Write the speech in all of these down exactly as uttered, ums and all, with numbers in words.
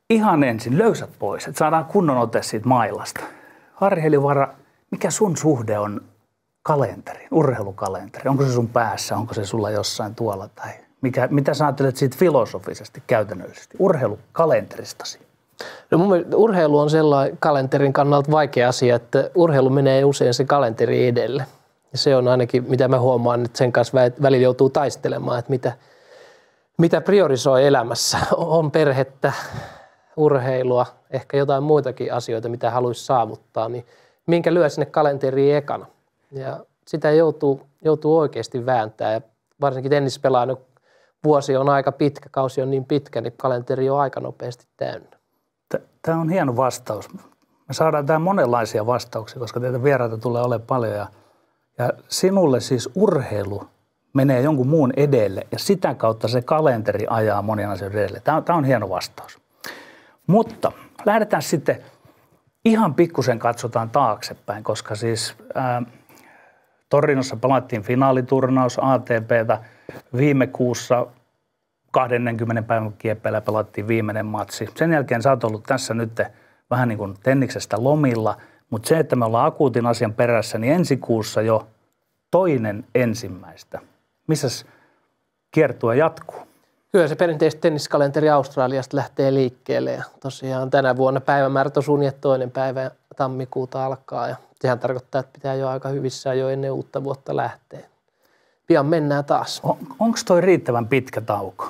ihan ensin löysät pois, että saadaan kunnon ote siitä mailasta. Harri Heliövaara, mikä sun suhde on kalenteriin, urheilukalenteriin? Onko se sun päässä, onko se sulla jossain tuolla? Tai mikä, mitä sä ajattelet siitä filosofisesti, käytännöllisesti, urheilukalenteristasi? No mun mielestä urheilu on sellainen kalenterin kannalta vaikea asia, että urheilu menee usein se kalenteri edelle. Ja se on ainakin, mitä mä huomaan, että sen kanssa välillä joutuu taistelemaan, että mitä, mitä priorisoi elämässä. On perhettä, urheilua, ehkä jotain muitakin asioita, mitä haluaisi saavuttaa, niin minkä lyö sinne kalenteriin ekana. Ja sitä joutuu, joutuu oikeasti vääntämään. Ja varsinkin tennispelaajana vuosi on aika pitkä, kausi on niin pitkä, niin kalenteri on aika nopeasti täynnä. Tämä on hieno vastaus. Me saadaan tähän monenlaisia vastauksia, koska teitä vieraita tulee olemaan paljon. Ja, ja sinulle siis urheilu menee jonkun muun edelle ja sitä kautta se kalenteri ajaa monien asioiden edelle. Tämä on, tämä on hieno vastaus. Mutta lähdetään sitten ihan pikkusen katsotaan taaksepäin, koska siis ää, Torinossa pelattiin finaaliturnaus A T P:tä. Viime kuussa kaksikymmentä päivän kieppeillä pelattiin viimeinen matsi. Sen jälkeen sä oot ollut tässä nyt vähän niin kuin tenniksestä lomilla, mutta se, että me ollaan akuutin asian perässä, niin ensi kuussa jo toinen ensimmäistä. Missäs kiertue jatkuu? Kyllä se perinteisesti tenniskalenteri Australiasta lähtee liikkeelle ja tosiaan tänä vuonna päivämäärät on sun toinen päivä tammikuuta alkaa ja sehän tarkoittaa, että pitää jo aika hyvissään jo ennen uutta vuotta lähteä. Pian mennään taas. On, onko toi riittävän pitkä tauko?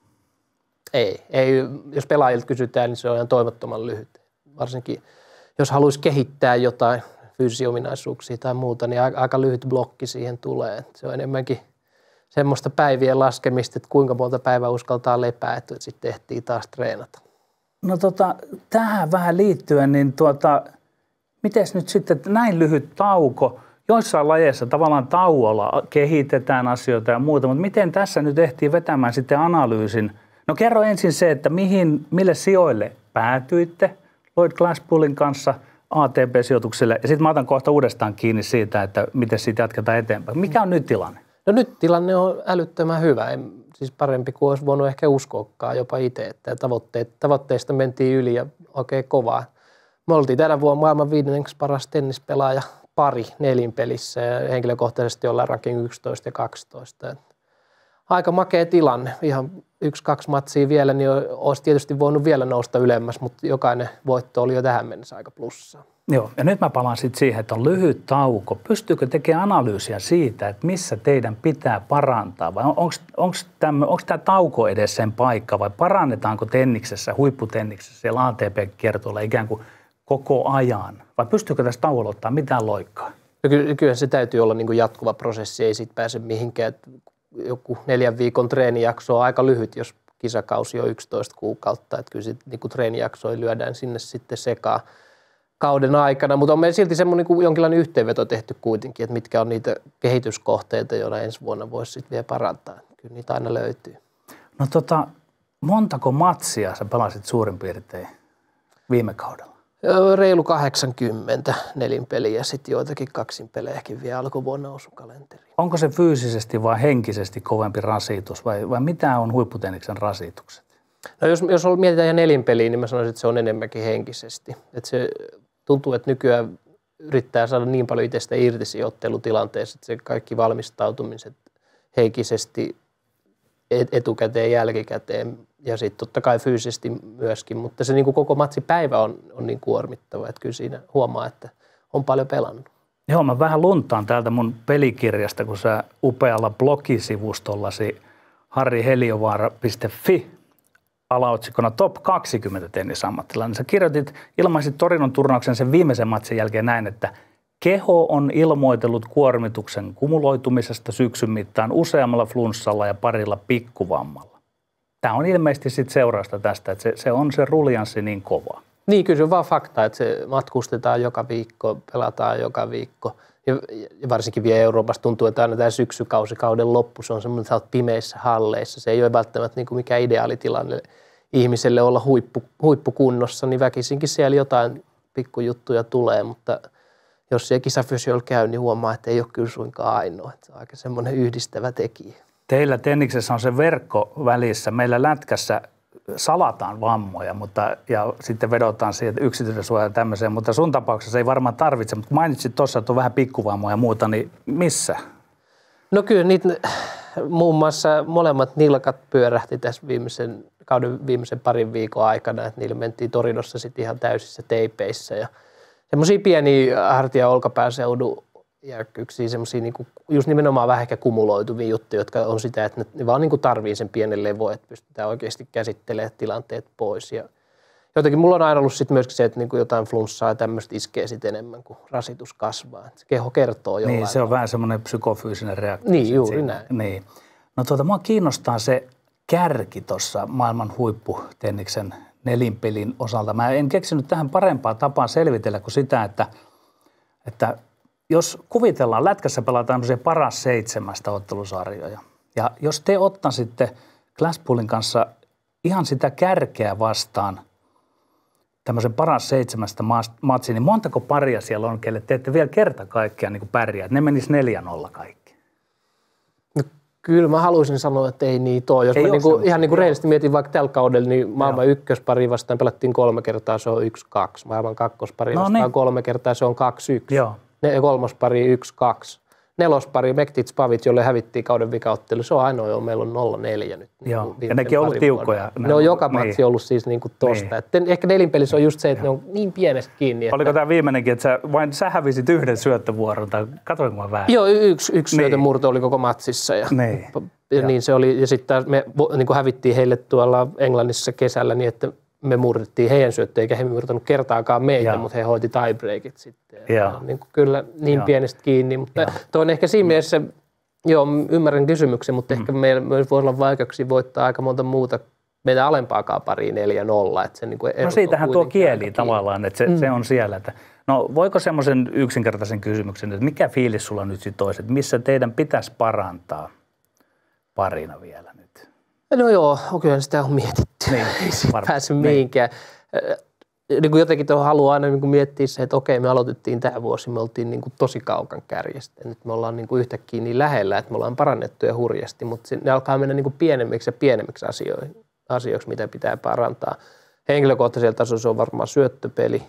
Ei, ei. Jos pelaajilta kysytään, niin se on ihan toivottoman lyhyt. Varsinkin jos haluaisi kehittää jotain fyysisiä ominaisuuksia tai muuta, niin aika lyhyt blokki siihen tulee. Se on enemmänkin semmoista päivien laskemista, että kuinka monta päivää uskaltaa lepää, että sitten ehtii taas treenata. No tota, tähän vähän liittyen, niin tuota, mites nyt sitten näin lyhyt tauko? Joissain lajeissa tavallaan tauolla kehitetään asioita ja muuta, mutta miten tässä nyt ehtii vetämään sitten analyysin? No kerro ensin se, että mihin, mille sijoille päätyitte Lloyd Glasspoolin kanssa A T P-sijoitukselle ja sitten mä otan kohta uudestaan kiinni siitä, että miten siitä jatketaan eteenpäin. Mikä on nyt tilanne? No nyt tilanne on älyttömän hyvä, en, siis parempi kuin olisi voinut ehkä uskoakaan jopa itse, että tavoitteet, tavoitteista mentiin yli ja oikein kovaa. Me oltiin tänä vuonna maailman viidenneksi paras tennispelaaja pari nelinpelissä ja henkilökohtaisesti ollaan ranking yksitoista ja kaksitoista. Aika makea tilanne. Ihan yksi, kaksi matsia vielä, niin olisi tietysti voinut vielä nousta ylemmäs, mutta jokainen voitto oli jo tähän mennessä aika plussaa. Joo, ja nyt mä palaan sitten siihen, että on lyhyt tauko. Pystyykö tekemään analyysiä siitä, että missä teidän pitää parantaa? Vai onko tämä tauko edes sen paikka vai parannetaanko tenniksessä, huipputenniksessä siellä A T P-kiertueella ikään kuin koko ajan? Vai pystyykö tässä tauolla ottaa mitään loikkaa? No kyllä, kyllä se täytyy olla niin kuin jatkuva prosessi, ei siitä pääse mihinkään. Joku neljän viikon treenijakso on aika lyhyt, jos kisakausi on yksitoista kuukautta. Että kyllä sitten niin kuin treenijaksoja lyödään sinne sitten sekaan kauden aikana, mutta on meillä silti semmoinen niin jonkinlainen yhteenveto tehty kuitenkin, että mitkä on niitä kehityskohteita, joilla ensi vuonna voisi sitten vielä parantaa. Kyllä niitä aina löytyy. No tota, montako matsia sä pelasit suurin piirtein viime kaudella? Reilu kahdeksankymmentä nelinpeliä ja sitten joitakin kaksinpelejäkin vielä alkuvuonna osui kalenteriin. Onko se fyysisesti vai henkisesti kovempi rasitus vai, vai mitä on huipputenniksen rasitukset? No jos, jos mietitään ihan nelinpeliä, niin mä sanoisin, että se on enemmänkin henkisesti. Että se tuntuu, että nykyään yrittää saada niin paljon itsestä irti siinä ottelutilanteessa, että se kaikki valmistautumiset henkisesti etukäteen, jälkikäteen ja sitten totta kai fyysisesti myöskin, mutta se niin kuin koko matsipäivä on, on niin kuormittava, että kyllä siinä huomaa, että on paljon pelannut. Joo, mä vähän luntaan täältä mun pelikirjasta, kun sä upealla blogisivustollasi harri heliövaara piste fi alaotsikkona Top kaksikymmentä tennisammattilainen. Sä kirjoitit, ilmaisit Torinon turnauksen sen viimeisen matsin jälkeen näin, että keho on ilmoitellut kuormituksen kumuloitumisesta syksyn mittaan useammalla flunssalla ja parilla pikkuvammalla. Tämä on ilmeisesti sit seurausta tästä, että se, se on se ruljanssi niin kova. Niin, kyllä se on vaan fakta, että se matkustetaan joka viikko, pelataan joka viikko. Ja varsinkin vielä Euroopassa tuntuu, että aina tämä syksykausi, kauden loppu, se on semmoinen, että sä oot pimeissä halleissa. Se ei ole välttämättä niin kuin mikään ideaalitilanne ihmiselle olla huippu, huippukunnossa, niin väkisinkin siellä jotain pikkujuttuja tulee, mutta jos siellä kisafysioilla käy, niin huomaa, että ei ole kyllä suinkaan ainoa. Että se on aika semmoinen yhdistävä tekijä. Teillä tenniksessä on se verkko välissä. Meillä lätkässä salataan vammoja, mutta, ja sitten vedotaan siihen yksityisen suojaan tämmöiseen, mutta sun tapauksessa ei varmaan tarvitse, mutta mainitsit tuossa, että on vähän pikkuvammoja ja muuta, niin missä? No kyllä niitä muun muassa molemmat nilkat pyörähti tässä viimeisen kauden viimeisen parin viikon aikana, että niillä mentiin Torinossa sitten ihan täysissä teipeissä ja semmoisia pieniä hartia- ja olkapääseudun järkkyyksiä, semmoisia niinku, just nimenomaan vähän ehkä kumuloituvia juttuja, jotka on sitä, että ne vaan niinku tarvii sen pienen levo, että pystytään oikeasti käsittelemään tilanteet pois. Ja jotenkin mulla on aina ollut sit myöskin se, että niinku jotain flunssaa ja tämmöistä iskee sit enemmän, kun rasitus kasvaa. Et se keho kertoo jollain. Niin, se on vähän semmoinen psykofyysinen reaktio. Niin, juuri siinä. näin. Niin. No tuota, mua kiinnostaa se kärki tuossa maailman huipputenniksen nelinpelin osalta. Mä en keksinyt tähän parempaa tapaa selvitellä kuin sitä, että, että jos kuvitellaan, lätkässä pelataan tämmöisiä paras seitsemästä ottelusarjoja. Ja jos te ottaisitte Glasspoolin kanssa ihan sitä kärkeä vastaan tämmöisen paras seitsemästä matsin, niin montako paria siellä on, kelle te ette vielä kerta kaikkiaan niin pärjää, että ne menis neljä nolla kaikki? No, kyllä mä haluaisin sanoa, että ei niitä ole. Jos ei mä niinku, ihan niin kuin rehellisesti mietin vaikka tällä kaudella, niin maailman Joo. ykköspari vastaan pelattiin kolme kertaa, se on yksi kaksi. Maailman kakkospari no, vastaan niin. kolme kertaa, se on kaksi yksi. Joo. Ne, kolmospari yksi kaksi. Nelospari Mektic Pavic, jolle hävittiin kauden vikaottelu. Se on ainoa, jo meillä on nolla neljä nyt. Joo, ja nekin on ollut tiukkoja. Ne, ne on joka matsi niin. ollut siis niinku tosta. Niin. Ehkä nelinpelissä on just se, että Joo. ne on niin pienestä kiinni. Että oliko tämä viimeinenkin, että sä, vain sä hävisit yhden syöttövuoron, tai katoinko mä väärin? Joo, yksi, yksi niin. syötön murto oli koko matsissa. Ja, niin. ja niin se oli. Ja sitten me niin hävittiin heille tuolla Englannissa kesällä niin, että me murrettiin heidän syöttöjä, eikä he murtanut kertaakaan meitä, mutta he hoiti tiebreakit sitten. Niin kyllä niin Joo. pienestä kiinni, mutta tuo on ehkä siinä mielessä, joo ymmärrän kysymyksen, mutta mm. ehkä meillä myös voi olla vaikeuksia voittaa aika monta muuta meitä alempaakaan pariin neljä nolla. Että se niin kuin no siitähän tuo kieli tavallaan, että se, mm. se on siellä. Että, no voiko semmoisen yksinkertaisen kysymyksen, että mikä fiilis sulla nyt sitten olisi, että missä teidän pitäisi parantaa parina vielä nyt? No joo, kyllä sitä on mietitty. Niin, ei pääse mihinkään. Niin kuin jotenkin tuohon haluaa aina niin kuin miettiä se, että okei, me aloitettiin tämä vuosi, me oltiin niin kuin tosi kaukan kärjestä. Nyt me ollaan niin kuin yhtäkkiä niin lähellä, että me ollaan parannettu ja hurjasti, mutta ne alkaa mennä niin kuin pienemmiksi ja pienemmiksi asioiksi, mitä pitää parantaa. Henkilökohtaisella tasolla se on varmaan syöttöpeli,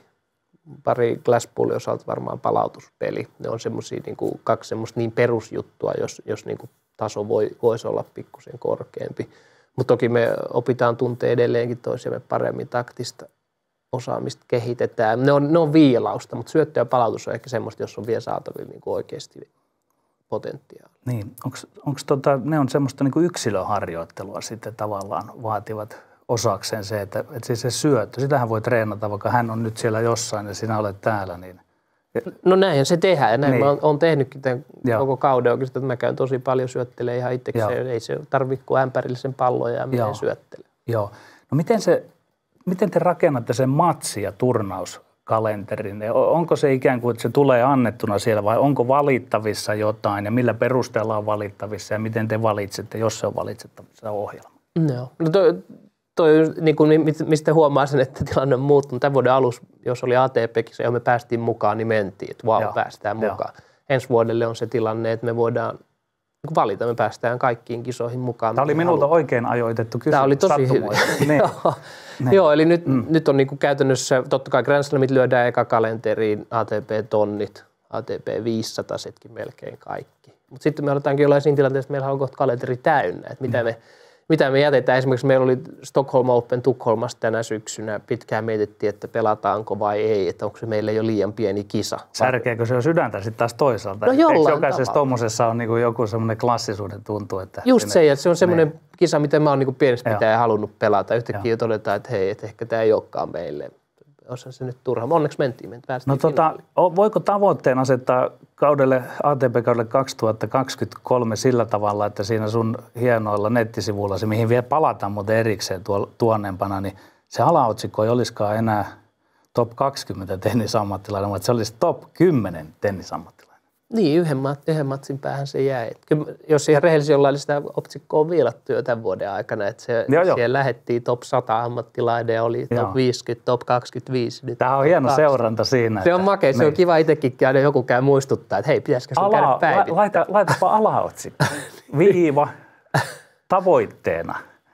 pari Glasspoolin osalta varmaan palautuspeli. Ne on semmoisia niin kuin kaksi semmoista niin perusjuttua, jos, jos niin kuin taso voi, voisi olla pikkusen korkeampi. Mutta toki me opitaan tuntea edelleenkin toisiamme paremmin, taktista osaamista kehitetään. Ne on, ne on viilausta, mutta syöttö ja palautus on ehkä semmoista, jos on vielä saatavilla niin kuin oikeasti potentiaalia. Niin, onko tota, ne on semmoista niin kuin yksilöharjoittelua sitten tavallaan vaativat osakseen se, että, että siis se syöttö, sitähän voi treenata, vaikka hän on nyt siellä jossain ja sinä olet täällä, niin no näinhän se tehdään ja näin niin. Mä oon tehnytkin tämän Joo. koko kauden oikeastaan, että mä käyn tosi paljon syöttelemään ihan itsekseen. Ei se tarvitse kuin ämpärillisen pallon ja menee syöttelemään. Joo. No miten, se, miten te rakennatte sen matsi- ja turnauskalenterin? Onko se ikään kuin, että se tulee annettuna siellä vai onko valittavissa jotain ja millä perusteella on valittavissa ja miten te valitsette, jos se on valitsettavissa ohjelma? No, no toi, toi, niin kuin, mistä huomaa sen, että tilanne on muuttunut. Tämän vuoden alussa, jos oli A T P:kissä ja me päästiin mukaan, niin mentiin, että vau, wow, päästään mukaan. Joo. Ensi vuodelle on se tilanne, että me voidaan valita, me päästään kaikkiin kisoihin mukaan. Tämä oli minulta haluaa. Oikein ajoitettu kysymys. Tämä oli tosi hyvä. niin. Joo, eli nyt, mm. nyt on niin kuin käytännössä, totta kai Grand Slamit lyödään eka kalenteriin, A T P-tonnit, A T P viisisataa-setkin melkein kaikki. Mutta sitten me oletaankin jollain siinä tilanteessa, että meillä on kohta kalenteri täynnä, että mitä mm. me Mitä me jätetään? Esimerkiksi meillä oli Stockholm Open Tukholmassa tänä syksynä. Pitkään mietittiin, että pelataanko vai ei, että onko se meille jo liian pieni kisa. Särkeekö se jo sydäntä sitten taas toisaalta? No jollain Eikö jokaisessa tuommoisessa on niinku joku semmoinen klassisuuden tuntu? Että just sinne, se, että se on semmoinen ne. kisa, mitä mä oon niinku pienestä pitää halunnut pelata. Yhtäkkiä todetaan, että hei, että ehkä tämä ei olekaan meille. Olisi se nyt turha. Onneksi mentiin. Me no tota, voiko tavoitteen asettaa kaudelle, A T P-kaudelle kaksituhattakaksikymmentäkolme sillä tavalla, että siinä sun hienoilla nettisivuillasi, mihin vielä palataan muuten erikseen tuonnempana, niin se alaotsikko ei olisikaan enää top kaksikymmentä tennisammattilainen, vaan se olisi top kymmenen tennisammattilainen. Niin, yhden, mat, yhden matsin päähän se jäi. Kyllä, jos ihan rehellisesti ollaan, niin sitä otsikkoa on viilattu jo tämän vuoden aikana. Että se, joo, siellä jo. lähdettiin top sata ammattilainen ja oli joo. top viisikymmentä, top kaksikymmentäviisi. Nyt tämä on hieno kaksikymmentä. Seuranta siinä. Se on makea, se on kiva itsekin käydä, joku käy muistuttaa, että hei, pitäisikö sun käydä päivittää. Laita, laitapa alaotsikko. Viiva tavoitteena.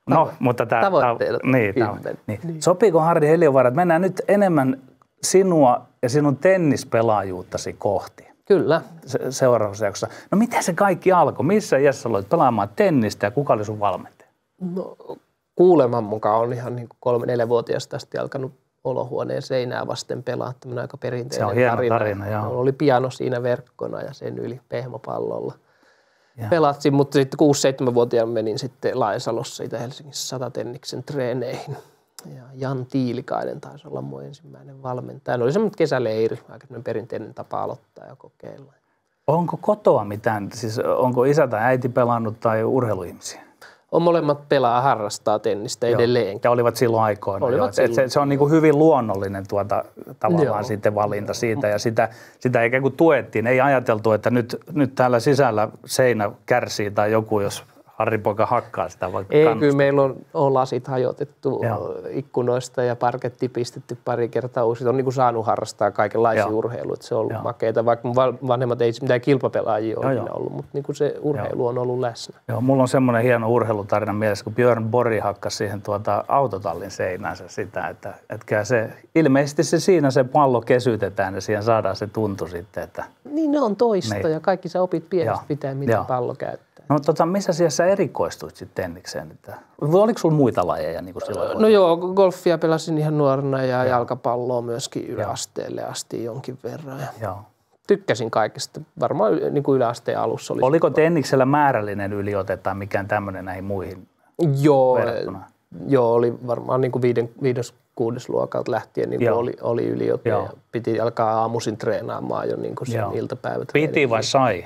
No, mutta tämä... Tavoitteena. Niin, niin. niin. Sopiiko Harri Heliövaara, että mennään nyt enemmän sinua ja sinun tennispelaajuuttasi kohti? Kyllä. Se, seuraavassa jaksossa. No miten se kaikki alkoi? Missä iässä aloit pelaamaan tennistä ja kuka oli sun valmentaja? No kuuleman mukaan on ihan niin kuin kolme-neljävuotiaasta asti alkanut olohuoneen seinää vasten pelaa. Tämmöinen aika perinteinen se on hieno tarina. tarina Joo. Oli piano siinä verkkona ja sen yli pehmopallolla. Pelatsin, mutta sitten kuusi-seitsemänvuotiaana menin sitten Laisalossa siitä Helsingissä Satatenniksen treeneihin. Ja Jan Tiilikainen taisi olla mun ensimmäinen valmentaja. Ne oli semmoinen kesäleiri, aika perinteinen tapa aloittaa ja kokeilla. Onko kotoa mitään, siis onko isä tai äiti pelannut tai urheiluihmisiä? On molemmat pelaa, harrastaa tennistä edelleen. Ja olivat silloin aikoina. Olivat silloin. Se, se on niin kuin hyvin luonnollinen tuota, tavallaan Joo. sitten valinta siitä ja sitä, sitä ikään kuin tuettiin. Ei ajateltu, että nyt, nyt täällä sisällä seinä kärsii tai joku, jos Harri poika hakkaa sitä vaikka Ei, kannustaa. kyllä meillä on, on lasit hajotettu Joo. ikkunoista ja parketti pistetty pari kertaa uusi. On niin kuin saanut harrastaa kaikenlaisia urheilua. Se on ollut Joo. makeata, vaikka vanhemmat ei mitään kilpapelaajia ole Joo. ollut, mutta niin kuin se urheilu Joo. on ollut läsnä. Joo, mulla on semmoinen hieno urheilutarina mielessä, kun Björn Borg hakkasi siihen tuota autotallin seinäänsä sitä, että, että se, ilmeisesti se siinä se pallo kesytetään ja siihen saadaan se tuntu sitten. Että niin ne on toista niin. Ja kaikki sä opit pienestä pitää, miten Joo. pallo käyttää. No tota, missä sijassa erikoistuit sitten tennikseen? Oliko sulla muita lajeja niin kuin silloin? No joo, golfia pelasin ihan nuorena ja joo. jalkapalloa myöskin yläasteelle asti jonkin verran. Joo. Tykkäsin kaikesta. Varmaan niin kuin yläasteen alussa oli. Oliko tenniksellä määrällinen yliote tai mikään tämmöinen näihin muihin joo, verrattuna? Joo, oli varmaan niin kuin viiden, viides, kuudes luokalta lähtien niin oli, oli yliote. Ja piti alkaa aamuisin treenaamaan jo niin kuin sen iltapäivät. Piti vai sai?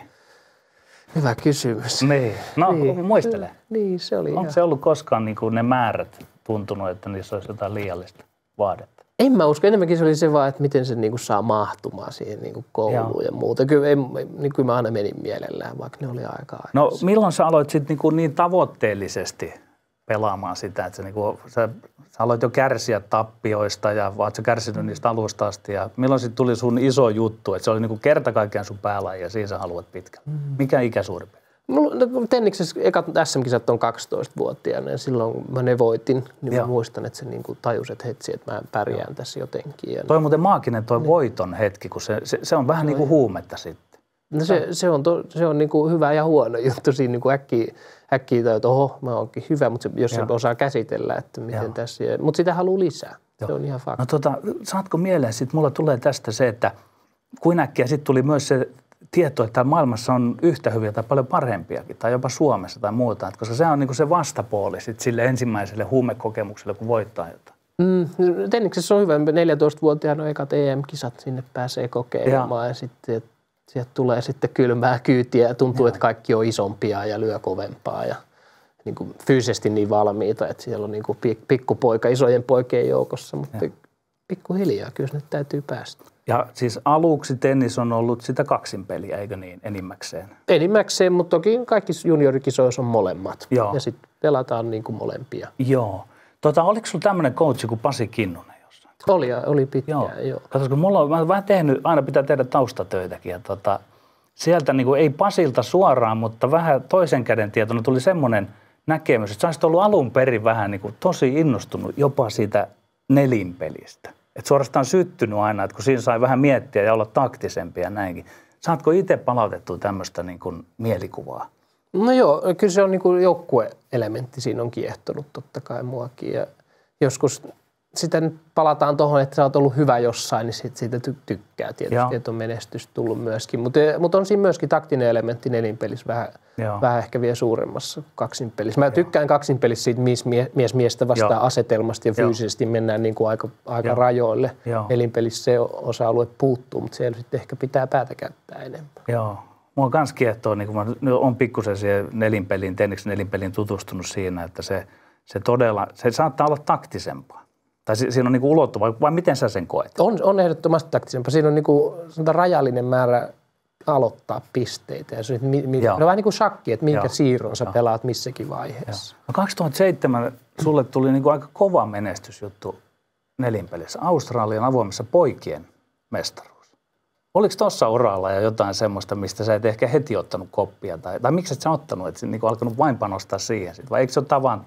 Hyvä kysymys. Niin. No niin. Muistele. Niin, se oli Onko ihan... se ollut koskaan niin kuin ne määrät tuntunut, että niissä olisi jotain liiallista vaadetta? En mä usko. Enemmänkin se oli se vaan, että miten se niin kuin saa mahtumaan siihen niin kuin kouluun Joo. ja muuta. Kyllä, en, niin kyllä mä aina menin mielellään, vaikka ne oli aika aika. No milloin sä aloit sitten niin, niin tavoitteellisesti pelaamaan sitä, että sä, niin kuin, sä, sä aloit jo kärsiä tappioista ja oot sä kärsinyt niistä alusta asti ja milloin sitten tuli sun iso juttu, että se oli niin kuin kerta kaikkiaan sun päälaji ja siinä sä haluat pitkään. Mm. Mikä ikä suurin? No, tenniksessä ekat S M-kisat on kaksitoistavuotiaana ja silloin mä ne voitin, niin Joo. mä muistan, että se niin kuin tajus, että hetsi, että mä pärjään Joo. tässä jotenkin. Ja toi on muuten maaginen toi voiton hetki, kun se, se, se on vähän niin kuin huumetta sitten. No se, se on, to, se on niin kuin hyvä ja huono juttu siinä niin kuin äkkiä, äkkiä tai, että oho, mä oonkin hyvä, mutta se, jos se osaa käsitellä, että miten Joo. tässä, mutta sitä haluaa lisää. Joo. Se on ihan fakta. No tota, saatko mieleen, sitten mulla tulee tästä se, että kuin äkkiä sitten tuli myös se tieto, että maailmassa on yhtä hyviä tai paljon parempiakin, tai jopa Suomessa tai muuta, että koska se on niin kuin se vastapuoli sit sille ensimmäiselle huumekokemukselle, kun voittaa jotain. Mm, tenniksessä on hyvä, neljätoistavuotiaana ekat E M-kisat, sinne pääsee kokeilemaan ja, ja sitten sieltä tulee sitten kylmää kyytiä ja tuntuu, ja. että kaikki on isompia ja lyö kovempaa ja niin kuin fyysisesti niin valmiita, että siellä on niin kuin pikkupoika isojen poikien joukossa, mutta ja. pikkuhiljaa kyllä nyt täytyy päästä. Ja siis aluksi tennis on ollut sitä kaksinpeliä, eikö niin, enimmäkseen? Enimmäkseen, mutta toki kaikissa juniorikisoissa on molemmat. Joo. Ja sitten pelataan niin kuin molempia. Joo. Tota, oliko sulla tämmöinen coachi kuin Pasi Kinnunen jossain? Oli, oli pitkään, joo. joo. Katsotaan, mulla on, mä olen vähän tehnyt, aina pitää tehdä taustatöitäkin. Ja tota, sieltä niin kuin, ei Pasilta suoraan, mutta vähän toisen käden tietona tuli semmoinen näkemys, että sä olisit ollut alun perin vähän niin kuin, tosi innostunut jopa siitä nelinpelistä. Että suorastaan syttynyt aina, että kun siinä sai vähän miettiä ja olla taktisempi ja näinkin. Saatko itse palautettua tämmöistä niin kuin mielikuvaa? No joo, kyllä se on niin kuin joukkueelementti, siinä on kiehtonut totta kai muakin. Ja joskus sitä nyt palataan tuohon, että sä oot ollut hyvä jossain, niin sit siitä ty- tykkää tietysti, joo. että on menestys tullut myöskin. Mutta mut on siinä myöskin taktinen elementti nelinpelissä vähän, vähän ehkä vielä suuremmassa kaksinpelissä. Mä joo. tykkään kaksinpelissä siitä mies, mies miestä vastaan joo. asetelmasta ja fyysisesti joo. mennään niin kuin aika, aika rajoille. Joo. Nelinpelissä se osa-alue puuttuu, mutta siellä sitten ehkä pitää päätä käyttää enemmän. Joo. Mua on kans kiehtoo, niin kun mä olen pikkusen siihen nelinpeliin, tenniksen nelinpeliin tutustunut siinä, että se, se todella, se saattaa olla taktisempaa. Tai siinä on niin kuin ulottuva, vai miten sä sen koet? On, on ehdottomasti taktisempaa. Siinä on niin kuin, rajallinen määrä aloittaa pisteitä. Ja se, mi, mi, no vähän niin kuin shakki, että minkä Joo. siirron sä Joo. pelaat missäkin vaiheessa. No kaksituhattaseitsemän sulle tuli niin kuin aika kova menestysjuttu nelinpelissä. Australian avoimessa poikien mestaruus. Oliko tuossa uralla ja jotain semmoista, mistä sä et ehkä heti ottanut koppia? Tai, tai miksi et sä ottanut, että niin kuin alkanut vain panostaa siihen? Sit? Vai eikö se ole tavan,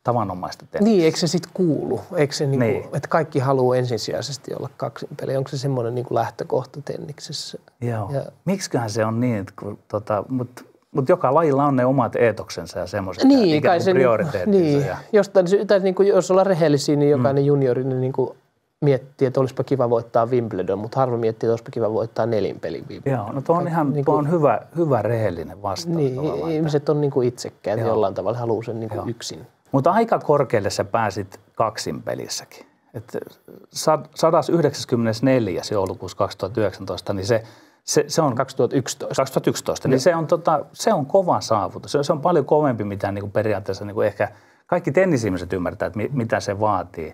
tavanomaista tennistä. Niin, eikö se sitten kuulu? Eikö se niinku, niin. että kaikki haluaa ensisijaisesti olla kaksinpeli? Onko se semmoinen niinku lähtökohta tenniksessä? Joo. Ja Miksiköhän se on niin, kun, tota, mutta mut joka lajilla on ne omat eetoksensa ja semmoiset niin, ikään kuin prioriteettinsa. Niin. Ja... Jostain, tai niinku, jos ollaan rehellisiä, niin jokainen mm. juniori niin niinku miettii, että olisipa kiva voittaa Wimbledon, mutta harva miettii, että olisipa kiva voittaa nelinpelin Wimbledon. Joo, no tuo on ihan niin kuin, tuo on hyvä, hyvä rehellinen vastaus. Niin, ihmiset on niin kuin itsekkäät jollain tavalla, haluaa sen niin kuin yksin. Mutta aika korkealle sä pääsit kaksinpelissäkin. Et sata yhdeksänkymmentäneljä joulukuussa kaksituhattayhdeksäntoista, niin se, se, se on... kaksituhattayksitoista. kaksituhattayksitoista, niin se on, tota, se on kova saavutus. Se, se on paljon kovempi, mitä niin kuin periaatteessa niin kuin ehkä kaikki tennisihmiset ymmärtää, että mi, mitä se vaatii.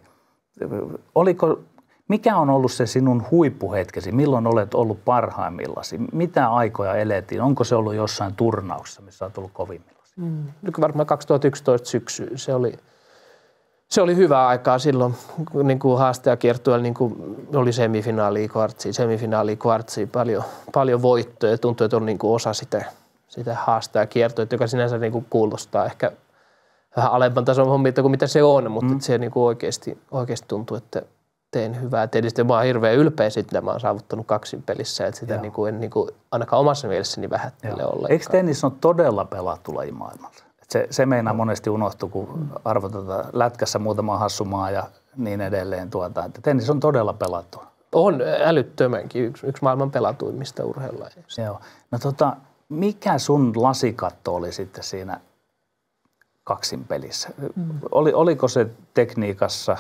Oliko, mikä on ollut se sinun huippuhetkesi? Milloin olet ollut parhaimmillasi? Mitä aikoja elettiin? Onko se ollut jossain turnauksessa, missä olet ollut kovimmillasi? Mm. Varmaan kaksituhattayksitoista syksy. Se oli, se oli hyvä aikaa silloin, niin kuin haastajakiertueella niin kuin oli semifinaali, kvartsi, semifinaali, kvartsi, paljon, paljon voittoja. Tuntui, että on niin kuin osa sitä, sitä haastajakiertoa, joka sinänsä niin kuin kuulostaa ehkä vähän alemman tason hommia kuin mitä se on, mutta mm. se niin kuin oikeasti, oikeasti tuntuu, että teen hyvää tennistä. Mä oon hirveän ylpeä siitä, että mä oon saavuttanut kaksin pelissä, että sitä niin kuin en niin kuin ainakaan omassa mielessäni vähättele ollenkaan. Eikö tennis on todella pelattu laji maailmalla? Se, se meinaa monesti unohtuu, kun arvotetaan lätkässä muutama hassumaa ja niin edelleen. Tuota, että tennis on todella pelattu. On älyttömänkin. Yksi, yksi maailman pelatuimmista urheilulajeista. Joo. No tota, mikä sun lasikatto oli sitten siinä kaksin pelissä? Mm. Oli, oliko se tekniikassa,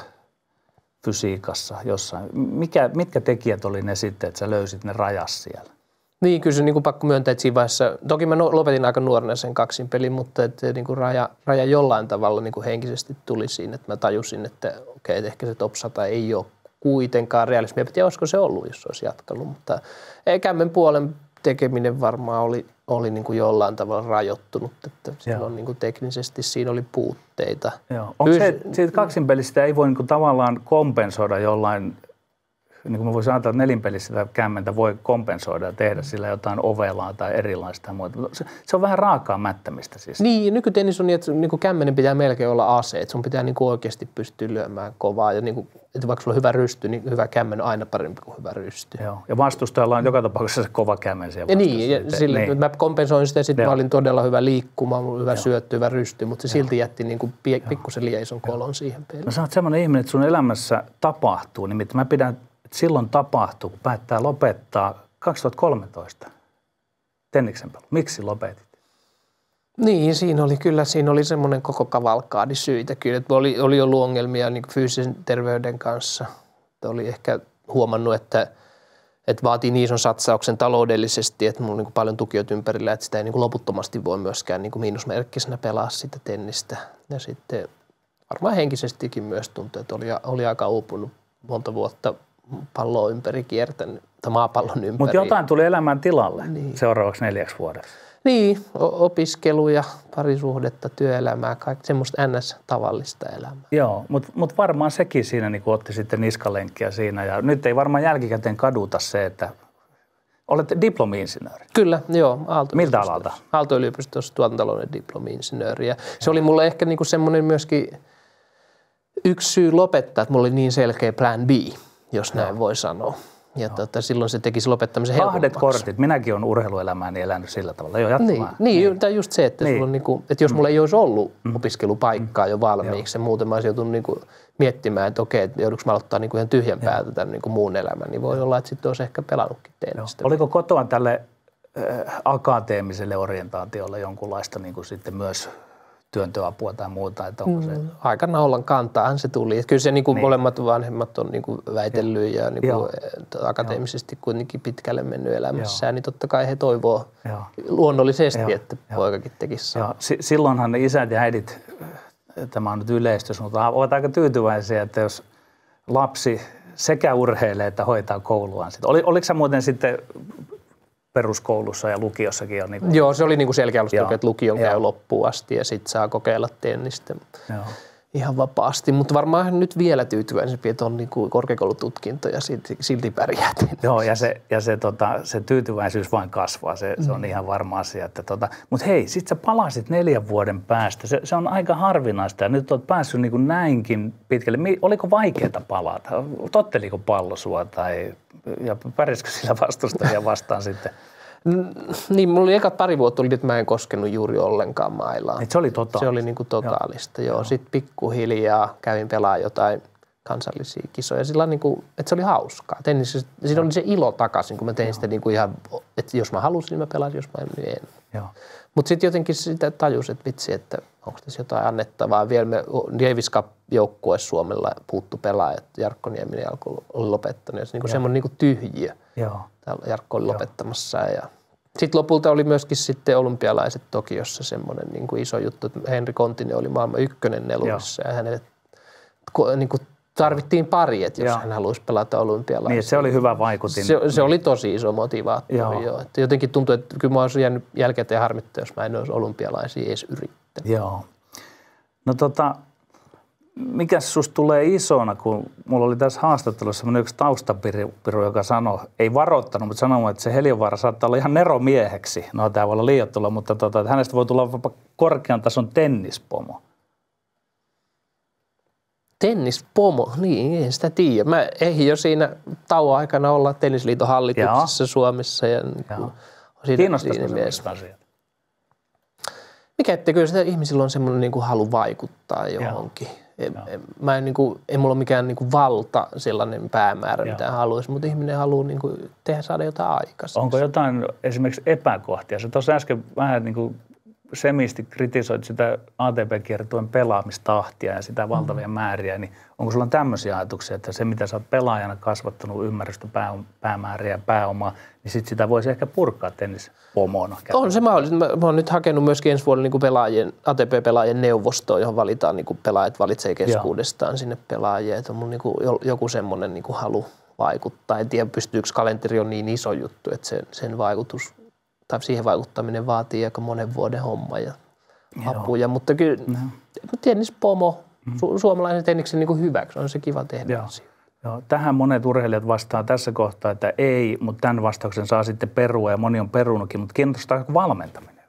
fysiikassa jossain? Mikä, mitkä tekijät oli ne sitten, että sä löysit ne rajas siellä? Niin, kyllä se niin kuin pakko myöntää, että siinä vaiheessa, toki mä lopetin aika nuorena sen kaksin pelin, mutta että niin kuin raja, raja jollain tavalla niin kuin henkisesti tuli siinä, että mä tajusin, että okei, että ehkä se top sata ei ole kuitenkaan realismia. En tiedä, olisiko se ollut, jos se olisi jatkanut, mutta kämmen puolen tekeminen varmaan oli, oli niin kuin jollain tavalla rajoittunut, että silloin niin kuin teknisesti siinä oli puutteita. Joo. Onko se, siitä kaksinpelistä ei voi niin kuin tavallaan kompensoida jollain, niin kuin mä voisin ajatella, että nelinpelissä sitä kämmentä voi kompensoida ja tehdä sillä jotain ovelaa tai erilaista ja muuta. Se, se on vähän raakaa mättämistä siis. Niin, nykytennis on niin, että niin kuin kämmenen pitää melkein olla ase, että sun pitää niin kuin oikeasti pystyä lyömään kovaa ja niin kuin, että vaikka sulla on hyvä rysty, niin hyvä kämmen on aina parempi kuin hyvä rysty. Joo, ja vastustajalla on joka tapauksessa se kova kämmen siellä vastassa. Niin, ja sille, niin. Mä kompensoin sitä, sitten mä olin todella hyvä liikkuma, mulla hyvä Joo. syöttö, hyvä rysty, mutta se Joo. silti jätti niin kuin pikkusen liian ison kolon siihen peliin. No sä oot semmoinen ihminen, että sun elämässä tapahtuu, nimittäin mä pidän, että silloin tapahtuu, kun päättää lopettaa kaksituhattakolmetoista tenniksen pelu. Miksi lopetit? Niin, siinä oli kyllä, siinä oli semmoinen koko kavalkaadi syitä kyllä, että oli, oli ollut ongelmia niin kuin fyysisen terveyden kanssa. Että oli ehkä huomannut, että, että vaatii niin ison satsauksen taloudellisesti, että mulla on niin kuin paljon tukijoita ympärillä, että sitä ei niin kuin loputtomasti voi myöskään niin kuin miinusmerkkisenä pelaa sitä tennistä. Ja sitten varmaan henkisestikin myös tuntui, että oli, oli aika uupunut monta vuotta palloa ympäri kiertänyt, tai maapallon ympäri. Mutta jotain tuli elämään tilalle niin. seuraavaksi neljäksi vuodeksi. Niin, opiskeluja, parisuhdetta, työelämää, kaikki semmoista ns-tavallista elämää. Joo, mutta mut varmaan sekin siinä niin otti sitten niskalenkkiä siinä. Ja nyt ei varmaan jälkikäteen kaduta se, että olette diplomi-insinööri. Kyllä, joo. Miltä alalta? Aalto-yliopistossa tuotantotalouden diplomi-insinööri. Ja se oli mulle ehkä niinku semmoinen myöskin yksi syy lopettaa, että mulla oli niin selkeä plan B, jos näin joo. voi sanoa. Ja tota, silloin se tekisi lopettamisen helpommaksi. Kahdet kortit. Minäkin olen urheiluelämääni elänyt sillä tavalla. Joo, jatkumaan. Niin, niin, niin. just se, että, niin. sulla on niinku, että jos mulla ei olisi ollut mm. opiskelupaikkaa jo valmiiksi, mm. ja muuten mä olisin joutunut niinku miettimään, että okei, että joudunko mä aloittaa niinku ihan tyhjän päältä tämän niinku muun elämän, niin voi olla, että sitten olisi ehkä pelannutkin tennistä. Oliko kotoa tälle äh, akateemiselle orientaatiolle jonkunlaista niinku sitten myös työntöapua tai muuta, että onko se... Mm, aika naulan kantaahan se tuli. Että kyllä se niin kuin niin. molemmat vanhemmat on niin kuin väitellyt ja, ja niin kuin akateemisesti Joo. kuitenkin pitkälle mennyt elämässään, Joo. niin totta kai he toivoo Joo. luonnollisesti, Joo. että Joo. poikakin tekisi sama. S- silloinhan ne isät ja äidit, tämä on nyt yleistys, mutta ovat aika tyytyväisiä, että jos lapsi sekä urheilee että hoitaa kouluaan. Oli, oliko sä muuten sitten... peruskoulussa ja lukiossakin on niin kuin... Joo, se oli niin kuin selkeä alusta, että lukion käy loppuun asti ja sitten saa kokeilla tennistä. Joo. ihan vapaasti, mutta varmaan nyt vielä tyytyväisempi, että on niin kuin korkeakoulututkinto ja silti, silti pärjää. Joo, ja se, ja se, tota, se tyytyväisyys vain kasvaa, se, se on ihan varma asia. Että, tota, mutta hei, sit sä palasit neljän vuoden päästä, se, se on aika harvinaista ja nyt olet päässyt niin kuin näinkin pitkälle. Oliko vaikeaa palata? Totteliko pallo sua tai ja pärjäskö sillä vastustajia vastaan sitten? Niin, mulla oli ekat pari vuotta, oli, että mä en koskenut juuri ollenkaan mailaan. Et se oli totaalista? Se oli niin kuin totaalista, joo. joo. Sitten pikkuhiljaa kävin pelaa jotain kansallisia kisoja. Sillä niin kuin, että se oli hauskaa. Tennis, siinä oli se ilo takaisin, kun mä tein joo. sitä niin kuin ihan, että jos mä halusin, niin mä pelasin, jos mä en, niin en. Mutta sitten jotenkin sitä tajusin, että vitsi, että onko tässä jotain annettavaa. Vielä me Davis Cup-joukkue Suomella puuttu pelaajat. Jarkko Nieminen oli lopettanut. Se niin kuin semmoinen niin kuin tyhjiö. Joo. Jarkko oli lopettamassa. Ja sitten lopulta oli myöskin sitten olympialaiset Tokiossa semmoinen niin kuin iso juttu, että Henri Kontinen oli maailman ykkönen nelurissa ja hänelle niin kuin tarvittiin pari, että jos joo. hän haluaisi pelata olympialaisia. Niin, se oli hyvä vaikutin. Se, se oli tosi iso motivaattori. Joo. Jo. Että jotenkin tuntui, että kyllä mä olisin jäänyt jälkikäteen harmittaa, jos mä en olisi olympialaisia edes yrittänyt. Joo. No tota, mikäs susta tulee isona, kun mulla oli tässä haastattelussa semmoinen yksi taustapiru, joka sanoi, ei varoittanut, mutta sanoi, että se Heliövaara saattaa olla ihan neromieheksi. No tämä voi olla liioittelua, mutta tota, että hänestä voi tulla korkean tason tennispomo. Tennispomo, niin en sitä tiedä. Mä ehdin jo siinä tauon aikana olla Tennisliiton hallituksessa Jaa. Suomessa. Ja kiinnostaisiko sellaiset asiat? Mikä ettei kyllä sitä ihmisillä on semmoinen niin kuin halu vaikuttaa johonkin. En, en, mä en, niin kuin, ei mulla ole mikään niin kuin valta sellainen päämäärä, Joo. mitä haluaisi, mutta ihminen haluaa niin kuin tehdä, saada jotain aikaiseksi. Onko jotain esimerkiksi epäkohtia? Sä tuossa äsken vähän niin kuin semisti kritisoit sitä A T P-kiertueen pelaamistahtia ja sitä valtavia mm. määriä, niin onko sulla tämmöisiä ajatuksia, että se mitä sä oot pelaajana kasvattanut ymmärrystä pää, päämääriä ja pääomaa, niin sit sitä voisi ehkä purkaa tennispomona? On se mahdollista. Mä, mä oon nyt hakenut myöskin ensi vuonna niin kuin pelaajien, A T P-pelaajien neuvostoon, johon valitaan niin kuin pelaajat valitsee keskuudestaan Joo. sinne pelaajia. Että on mun niin kuin joku semmoinen niin kuin halu vaikuttaa. En tiedä, pystyykö kalenteri on niin iso juttu, että sen, sen vaikutus tai siihen vaikuttaminen vaatii aika monen vuoden homma ja apuja, mutta kyllä no. tennispomo, su- suomalaisen tenniksen niin kuin hyväksi, on se kiva tehdä Joo. asia. Joo. Tähän monet urheilijat vastaa tässä kohtaa, että ei, mutta tämän vastauksen saa sitten perua ja moni on perunutkin, mutta kiinnostaako valmentaminen?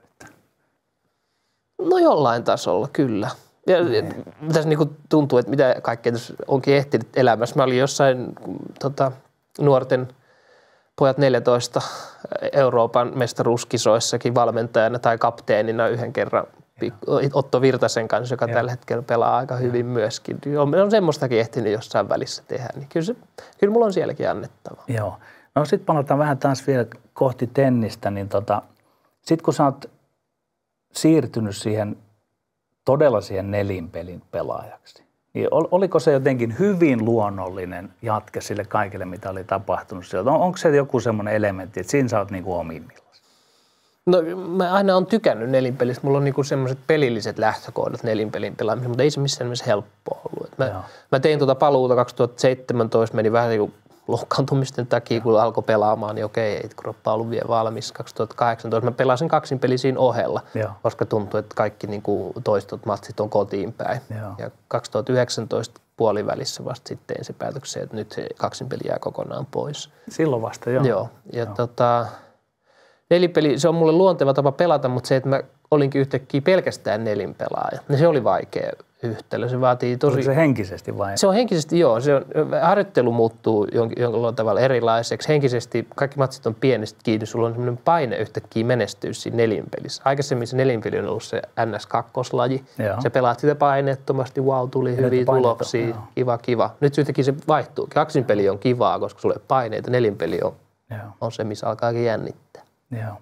No jollain tasolla, kyllä. Ja tässä niin kuin tuntuu, että mitä kaikkea tässä onkin ehtinyt elämässä. Mä olin jossain tota, nuorten pojat neljätoista Euroopan mestaruuskisoissakin valmentajana tai kapteenina yhden kerran Otto Virtasen kanssa, joka Joo. tällä hetkellä pelaa aika hyvin Joo. myöskin. On, on semmoistakin ehtinyt jossain välissä tehdä, niin kyllä, se, kyllä mulla on sielläkin annettava. Joo. No sitten palataan vähän taas vielä kohti tennistä, niin tota, sitten kun sä oot siirtynyt siihen todella siihen nelinpelin pelaajaksi, niin oliko se jotenkin hyvin luonnollinen jatke sille kaikille, mitä oli tapahtunut sieltä? On, onko se joku semmoinen elementti, että siinä sä oot niinku omimmillaan? No mä aina olen tykännyt nelinpelistä. Mulla on niinku semmoiset pelilliset lähtökohdat nelinpelin pelaamisessa, mutta ei se missään nimessä helppoa ollut. Mä, mä tein tuota paluuta kaksituhattaseitsemäntoista, meni vähän niinku loukkaantumisten takia, kun alkoi pelaamaan, niin okei, ei kroppa ollut vielä valmis. kaksituhattakahdeksantoista mä pelasin kaksin peli siinä ohella, Joo. koska tuntui, että kaikki niinku toistot matsit on kotiin päin. Joo. Ja kaksituhattayhdeksäntoista puolivälissä vasta sitten tein se päätöksen, että nyt se kaksin peli jää kokonaan pois. Silloin vasta, joo. Joo, ja joo. tota, nelipeli, se on mulle luonteva tapa pelata, mutta se, että mä olinkin yhtäkkiä pelkästään nelinpelaaja, niin se oli vaikea yhtälö. Se vaatii tosi... Onko se henkisesti vai? Se on henkisesti, joo. Se on, harjoittelu muuttuu jonkin tavalla erilaiseksi. Henkisesti kaikki matsit on pienestä kiinni. Sulla on semmoinen paine yhtäkkiä menestyä siinä nelinpelissä. Aikaisemmin se nelinpeli on ollut se N S kaksi-laji. Se pelaat sitä paineettomasti, wow, tuli hyviä tuloksia, joo. kiva, kiva. Nyt yhtäkkiä se vaihtuu. Kaksinpeli on kivaa, koska sulla ei paineita. Nelinpeli on, on se, missä alkaakin jännittää. Joo.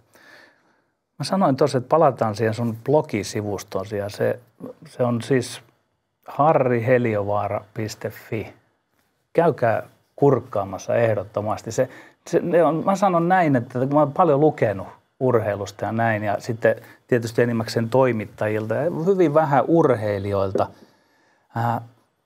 Mä sanoin tuossa, että palataan siihen sun blogisivustoon. Se, se on siis harri heliovaara piste fi. Käykää kurkkaamassa ehdottomasti. Se, se, mä sanon näin, että kun mä oon paljon lukenut urheilusta ja näin, ja sitten tietysti enimmäkseen toimittajilta ja hyvin vähän urheilijoilta. Ää,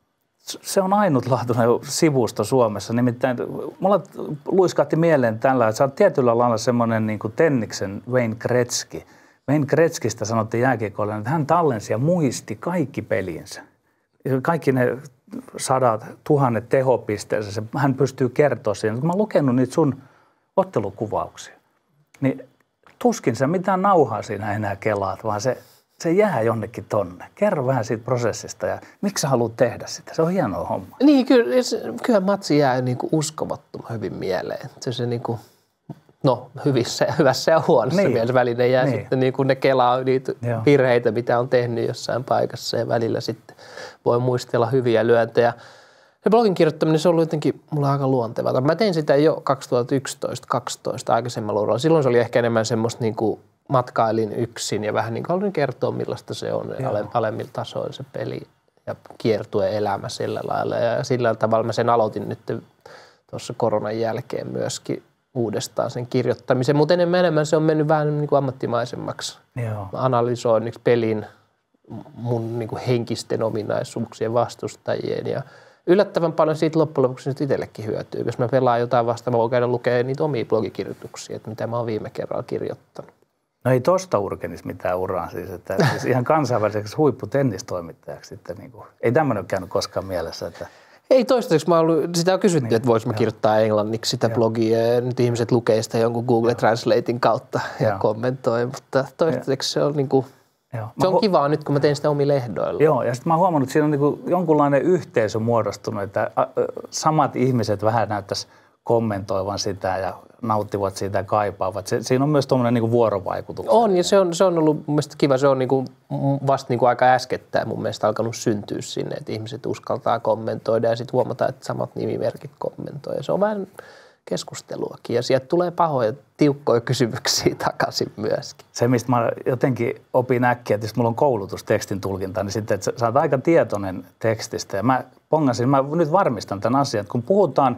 se on ainutlaatuinen sivusto Suomessa. Nimittäin mulla luiskahti mieleen tällä, että sä oot tietyllä lailla semmoinen niin kuin tenniksen Wayne Gretzky. Wayne Gretzkystä sanottiin jääkiekoilijalle, että hän tallensi ja muisti kaikki pelinsä. kaikki ne sadat, tuhannet tehopisteensä, hän pystyy kertoa siihen. Kun mä oon lukenut niitä sun ottelukuvauksia, niin tuskin sä mitään nauhaa siinä enää kelaat, vaan se, se jää jonnekin tonne. Kerro vähän siitä prosessista ja miksi sä haluat tehdä sitä? Se on hienoa homma. Niin, kyllä, kyllä matsi jää niin kuin uskomattoman hyvin mieleen. Se, se niin kuin, no hyvissä, hyvässä ja huonossa niin. mielessä välillä jää niin. sitten niin kuin ne kelaa niitä Joo. virheitä, mitä on tehnyt jossain paikassa ja välillä sitten voi muistella hyviä lyöntejä. Se blogin kirjoittaminen, se on ollut jotenkin mulla aika luontevaa. Mä tein sitä jo kaksituhattayksitoista kaksitoista aikaisemmalla uralla. Silloin se oli ehkä enemmän semmoista niin kuin matkailin yksin ja vähän niin kuin halusin kertoa, millaista se on ale, alemmilla tasoilla se peli ja kiertue elämä sillä lailla. Ja sillä tavalla mä sen aloitin nyt tuossa koronan jälkeen myöskin uudestaan sen kirjoittamisen, mutta enemmän enemmän se on mennyt vähän niin kuin ammattimaisemmaksi. Joo. Mä analysoin pelin mun niin kuin henkisten ominaisuuksien vastustajien ja yllättävän paljon siitä loppujen lopuksi nyt itsellekin hyötyy. Jos mä pelaan jotain vastaan, mä voin käydä lukemaan niitä omia blogikirjoituksia, että mitä mä oon viime kerralla kirjoittanut. No ei tosta urkenisi mitään uraa siis, että siis ihan kansainväliseksi huipputennistoimittajaksi sitten niin kuin, ei tämmöinen ole käynyt koskaan mielessä, että ei toistaiseksi. Mä ollut, sitä on kysytty, niin, että vois mä kirjoittaa englanniksi sitä joo. blogia ja nyt ihmiset lukee sitä jonkun Google joo. Translatein kautta ja joo. kommentoi, mutta toistaiseksi se on, niin kuin, se on kivaa nyt, kun mä teen sitä omilla ehdoilla. Joo, ja sitten mä oon huomannut, että siinä on niin kuin jonkunlainen yhteisö muodostunut, että samat ihmiset vähän näyttäisi kommentoivan sitä ja nauttivat siitä ja kaipaavat. Se, siinä on myös tuommoinen niin vuorovaikutus. On, ja se on, se on ollut mun mielestä kiva. Se on niin kuin vasta niin kuin aika äskettäin mun mielestä alkanut syntyä sinne, että ihmiset uskaltaa kommentoida ja sitten huomataan, että samat nimimerkit kommentoi. Ja se on vähän keskusteluakin ja sieltä tulee pahoja, tiukkoja kysymyksiä takaisin myöskin. Se, mistä mä jotenkin opin äkkiä, että jos mulla on koulutus tekstin tulkinta, niin sitten, että sä oot aika tietoinen tekstistä. Ja mä pongasin, mä nyt varmistan tämän asian, että kun puhutaan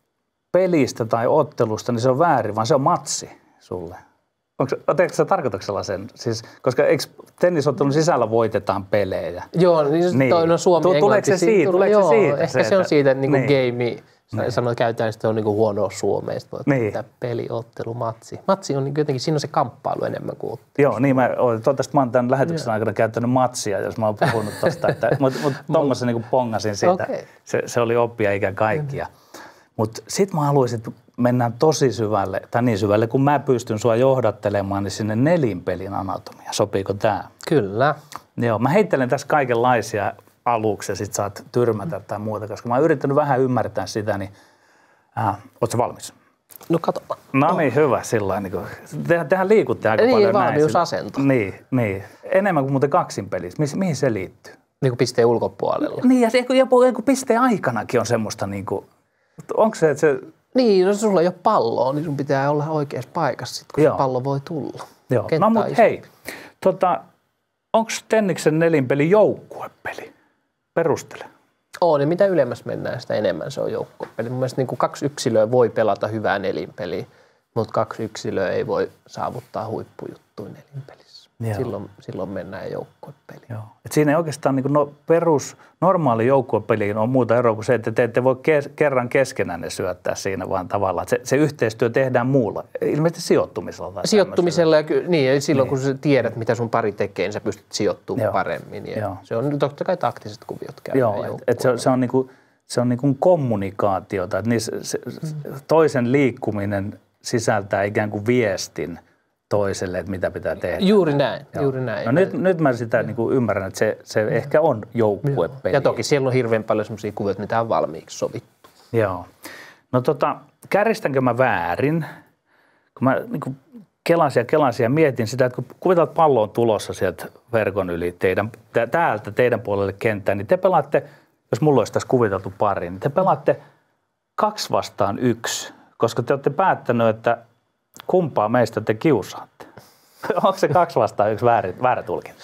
pelistä tai ottelusta, niin se on väärin, vaan se on matsi sulle. Onko, teekö sä tarkoituksella sen? Siis, koska eikö tennisottelun sisällä voitetaan pelejä? Joo, niin, toi, no Suomi, Englanti. Tuleeko se siitä? Tuleeko se siitä? Ehkä se, se on siitä, että niin game, niin. sanoit käytetään, että on niin huonoa suomeista, niin. peli, ottelu, matsi. Matsi on niin jotenkin, siinä on se kamppailu enemmän kuin ottelu. Joo, niin mä, toivottavasti mä oon tämän lähetyksen aikana käyttänyt matsia, jos mä oon puhunut tosta, mutta mut, tuommoisen niin pongasin siitä. Okay. Se, se oli oppia ikään kaikkia. Mutta sitten mä haluaisin, että mennään tosi syvälle, tai niin syvälle, kun mä pystyn sua johdattelemaan, niin sinne nelinpelin anatomia. Sopiiko tää? Kyllä. Joo, mä heittelen tässä kaikenlaisia aluksi ja sit saat tyrmätä tai muuta, koska mä oon yrittänyt vähän ymmärtää sitä, niin äh, ootko valmis? No katsotaan. No niin, hyvä sillä niin Te, tehän liikutte aika niin, paljon näin. Valmiusasento. Niin, niin. Enemmän kuin muuten kaksin pelissä. Mihin, mihin se liittyy? Niin kuin pisteen ulkopuolella. Niin, ja joku, joku, joku pisteen aikanakin on semmoista niin kuin, onko se, että se... Niin, jos sulla ei ole palloa, niin sun pitää olla oikeassa paikassa, sit, kun Joo. se pallo voi tulla. Joo, no mutta hei, tota, onko tenniksen nelinpeli joukkuepeli? Perustele. On, niin mitä ylemmäs mennään, sitä enemmän se on joukkuepeli. Mun mielestä niin kuin kaksi yksilöä voi pelata hyvää nelinpeliä, mutta kaksi yksilöä ei voi saavuttaa huippujuttuja nelinpelissä. Silloin, silloin mennään joukkuepeliin. Joo. Et siinä ei oikeastaan niin no, perus normaali joukkuepeliin on muuta eroa kuin se, että te ette voi kes, kerran keskenään syöttää siinä, vaan tavallaan se, se yhteistyö tehdään muulla, ilmeisesti sijoittumisella. Tai sijoittumisella, ja niin, ja silloin niin. kun sä tiedät, mitä sun pari tekee, niin sä pystyt sijoittumaan Joo. paremmin. Ja se on totta kai taktiset kuviot käydään. Joo, et, et se, se on, niinku, se on niinku kommunikaatiota, että niin se, se, toisen liikkuminen sisältää ikään kuin viestin toiselle, että mitä pitää tehdä. Juuri näin, Joo. juuri näin. No nyt, nyt mä sitä niin kuin ymmärrän, että se, se ehkä on joukkuepeli. Ja toki siellä on hirveän paljon sellaisia kuvioita, mitä on valmiiksi sovittu. Joo. No tota, kärjistänkö mä väärin? Kun mä niin kuin kelasin ja kelasin ja mietin sitä, että kun kuvitellaan, että pallo on tulossa sieltä verkon yli teidän, täältä teidän puolelle kenttään, niin te pelaatte, jos mulla olisi tässä kuviteltu pari, niin te pelaatte kaksi vastaan yksi, koska te olette päättänyt, että kumpaa meistä te kiusaatte? Onko se kaksi vastaan yksi väärä, väärä tulkinta?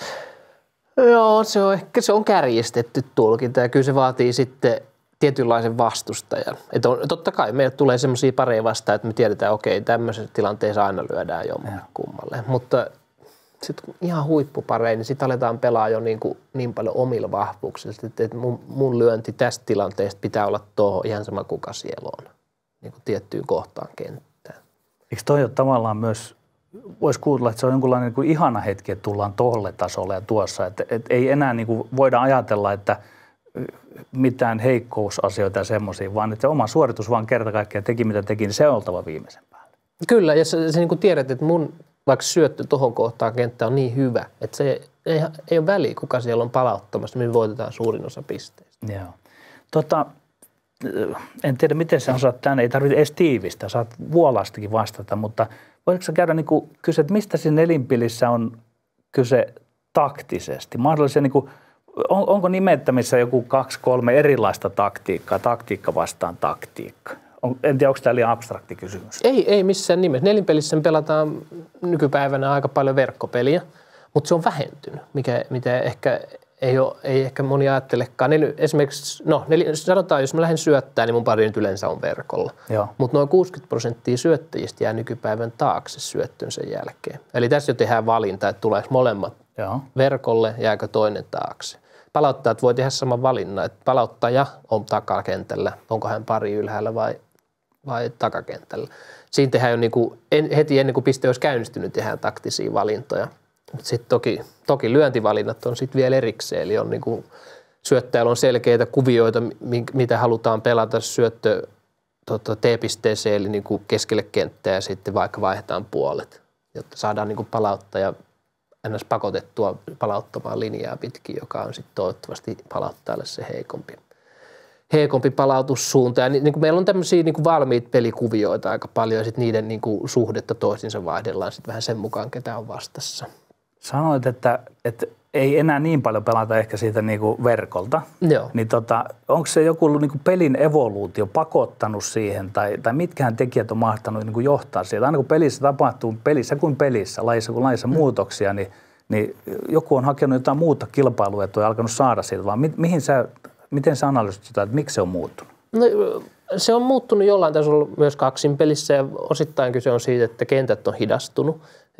Joo, se on ehkä se on kärjistetty tulkinta ja kyllä se vaatii sitten tietynlaisen vastustajan. Että on, totta kai meille tulee semmoisia pareja vastaan, että me tiedetään, okei, tämmöisessä tilanteessa aina lyödään jommalle kummalle. Mutta sitten ihan huippupareja, niin sitten aletaan pelaa jo niin, kuin, niin paljon omilla vahvuuksilla, että, että mun, mun lyönti tästä tilanteesta pitää olla tuohon ihan sama kuka siellä on, niin kuin tiettyyn kohtaan kenttään. Eikö toi ole tavallaan myös, voisi kuulla, että se on jonkunlainen niin kuin ihana hetki, että tullaan tolle tasolle ja tuossa, että, että ei enää niin kuin voida ajatella, että mitään heikkousasioita ja semmoisia, vaan että se oma suoritus vaan kerta kaikkiaan teki mitä teki, niin se on oltava viimeisen päälle. Kyllä, ja sä, sä niin kuin tiedät, että mun vaikka syöttö tuohon kohtaan kenttä on niin hyvä, että se ei, ei ole väliä, kuka siellä on palauttamassa, me voitetaan suurin osa pisteistä. Joo. Tota, en tiedä, miten sä osaat tänne, ei tarvitse edes tiivistä, saat vuolaastakin vastata, mutta voitko sä käydä niin kuin kysyä, että mistä siinä nelinpelissä on kyse taktisesti? Mahdollisia, niin kuin, on, onko nimettämissä joku kaksi, kolme erilaista taktiikkaa, taktiikka vastaan taktiikka? On, en tiedä, onko tämä liian abstrakti kysymys? Ei, ei missään nimessä. Nelinpelissä me pelataan nykypäivänä aika paljon verkkopeliä, mutta se on vähentynyt, mikä, mitä ehkä ei, ole, ei ehkä moni ajattelekaan. Nel, esimerkiksi, no nel, sanotaan, jos mä lähden syöttämään, niin mun pari nyt yleensä on verkolla. Mutta noin kuusikymmentä prosenttia syöttäjistä jää nykypäivän taakse syöttönsä jälkeen. Eli tässä jo tehdään valinta, että tuleeko molemmat Joo. verkolle, jääkö toinen taakse. Palauttajat voi tehdä saman valinnan, että palauttaja on takakentällä, onko hän pari ylhäällä vai, vai takakentällä. Siinä tehdään jo niin kuin, en, heti ennen kuin piste olisi käynnistynyt, tehdään taktisia valintoja. Mutta sitten toki, toki lyöntivalinnat on sitten vielä erikseen, eli on niin kuin, syöttäjällä on selkeitä kuvioita, mitä halutaan pelata syöttö tota, T-pisteeseen, eli niin kuin keskelle kenttää ja sitten vaikka vaihdetaan puolet, jotta saadaan niin kuin palauttaja ennäs pakotettua palauttamaan linjaa pitkin, joka on sitten toivottavasti palauttajalle se heikompi, heikompi palautussuunta. Ja niin, niin kuin meillä on tämmöisiä niin kuin valmiita pelikuvioita aika paljon ja sitten niiden niin kuin suhdetta toisinsa vaihdellaan sitten vähän sen mukaan, ketä on vastassa. Sanoit, että, että ei enää niin paljon pelata ehkä siitä niin kuin verkolta. Joo. Niin tota, onko se joku niin kuin pelin evoluutio pakottanut siihen tai, tai mitkähän tekijät on mahtanut niin kuin johtaa siitä? Aina kun pelissä tapahtuu, pelissä kuin pelissä, lajissa kuin lajissa mm. muutoksia, niin, niin joku on hakenut jotain muuta kilpailuetua ja alkanut saada siitä. Vaan mi, mihin sä, miten sä analysoit sitä, että miksi se on muuttunut? No, se on muuttunut jollain tasolla myös kaksin pelissä ja osittain kyse on siitä, että kentät on hidastunut.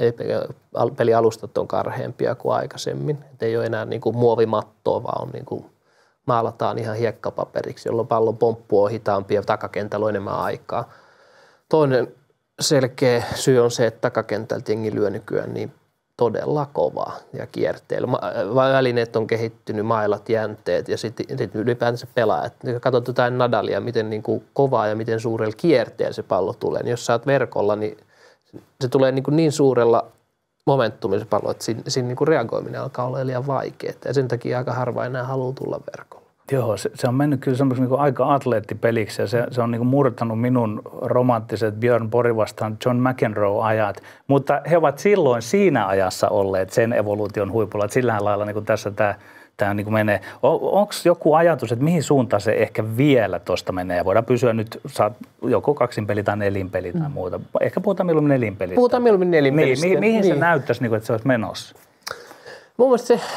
Pelialustat on karheampia kuin aikaisemmin. Et ei ole enää niin kuin muovimattoa, vaan on niin kuin maalataan ihan hiekkapaperiksi, jolloin pallon pomppu on hitaampi ja takakentällä on enemmän aikaa. Toinen selkeä syy on se, että takakentältä jengi lyö nykyään niin todella kovaa ja kierteellä. Välineet on kehittynyt, mailat, jänteet ja sitten sit ylipäätänsä pelaajat. Katsot jotain Nadalia, miten niin kuin kovaa ja miten suurella kierteellä se pallo tulee. Niin jos sä oot verkolla, niin se tulee niin, niin suurella momentumilla se pallo, että siinä, siinä niin reagoiminen alkaa olla liian vaikeaa. Ja sen takia aika harva enää haluaa tulla verkolla. Joo, se, se on mennyt kyllä semmoisen niin aika atleettipeliksi ja se, se on niin murtanut minun romanttiset Björn Borg vastaan John McEnroe-ajat. Mutta he ovat silloin siinä ajassa olleet sen evoluution huipulla, että sillä lailla niin tässä tämä Tämä niin menee. Onko joku ajatus, että mihin suuntaan se ehkä vielä tuosta menee? Ja voidaan pysyä nyt, saat joko kaksinpeli tai nelinpeli tai muuta. Ehkä puhutaan mieluummin nelinpelistä. Puhutaan mieluummin nelinpelistä. Niin, mihin niin. se näyttäisi, että se olisi menossa? Mun mielestä se,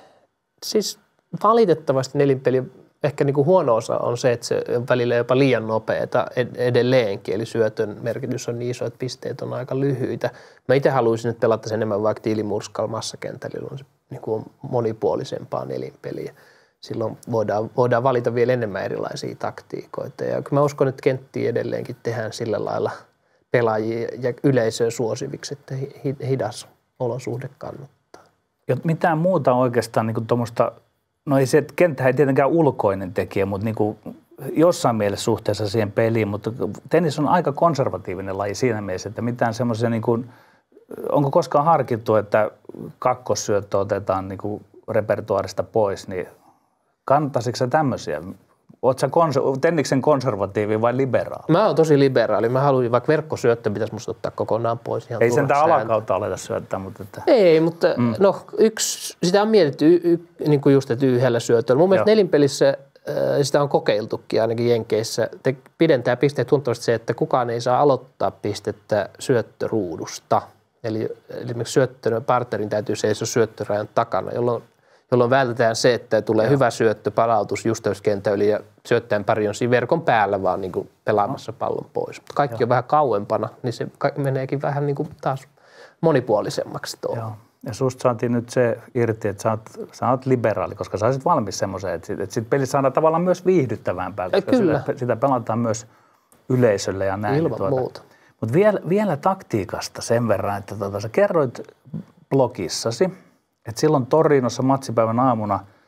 siis valitettavasti nelinpeli, ehkä niin kuin huono osa on se, että se on välillä jopa liian nopeata edelleenkin. Eli syötön merkitys on niin iso, että pisteet on aika lyhyitä. Mä itse haluaisin nyt pelata sen enemmän vaikka tiilimurskalla massakentällä, on se niin kuin monipuolisempaa nelinpeliä. Silloin voidaan, voidaan valita vielä enemmän erilaisia taktiikoita. Ja mä uskon, että kenttiä edelleenkin tehdään sillä lailla pelaajia ja yleisöä suosiviksi, että hidas olosuhde kannattaa. Ja mitään muuta oikeastaan niin kuin tuommoista, no ei se, että kenttä ei tietenkään ulkoinen tekijä, mutta niin kuin jossain mielessä suhteessa siihen peliin, mutta tennis on aika konservatiivinen laji siinä mielessä, että mitään semmoisia niin kuin, onko koskaan harkittu, että kakkossyöttö otetaan niin kuin repertuaarista pois, niin kannattaisitko sä tämmöisiä? Oletko sä konser- tenniksen konservatiivi vai liberaali? Mä oon tosi liberaali. Mä haluan, vaikka verkkosyöttö pitäisi musta ottaa kokonaan pois. Ihan ei sen tämä alakautta aleta syöttää, mutta... Että... Ei, mutta mm. no yksi, sitä on mietitty y, y, niin kuin just, että yhdellä syötöllä. Mun mielestä nelinpelissä äh, sitä on kokeiltukin ainakin Jenkeissä. Te pidentää pisteet huomattavasti se, että kukaan ei saa aloittaa pistettä syöttöruudusta. Eli esimerkiksi syöttö, partnerin täytyy seisoa syöttörajan takana, jolloin, jolloin vältetään se, että tulee Joo. hyvä syöttö, palautus justeuskentä yli ja syöttäjän pari on siinä verkon päällä vaan niin kuin pelaamassa pallon pois. Mutta kaikki Joo. on vähän kauempana, niin se meneekin vähän niin kuin taas monipuolisemmaksi tuo. Joo. Ja susta saatiin nyt se irti, että sä oot, sä oot liberaali, koska sä olisit valmis semmoiseen, että, että sit pelissä saadaan tavallaan myös viihdyttävämpää, koska sitä, sitä pelataan myös yleisölle ja näin. Ilman tuota. muuta. Mutta vielä, vielä taktiikasta sen verran, että tuota, sä kerroit blogissasi, että silloin Torinossa matsipäivän aamuna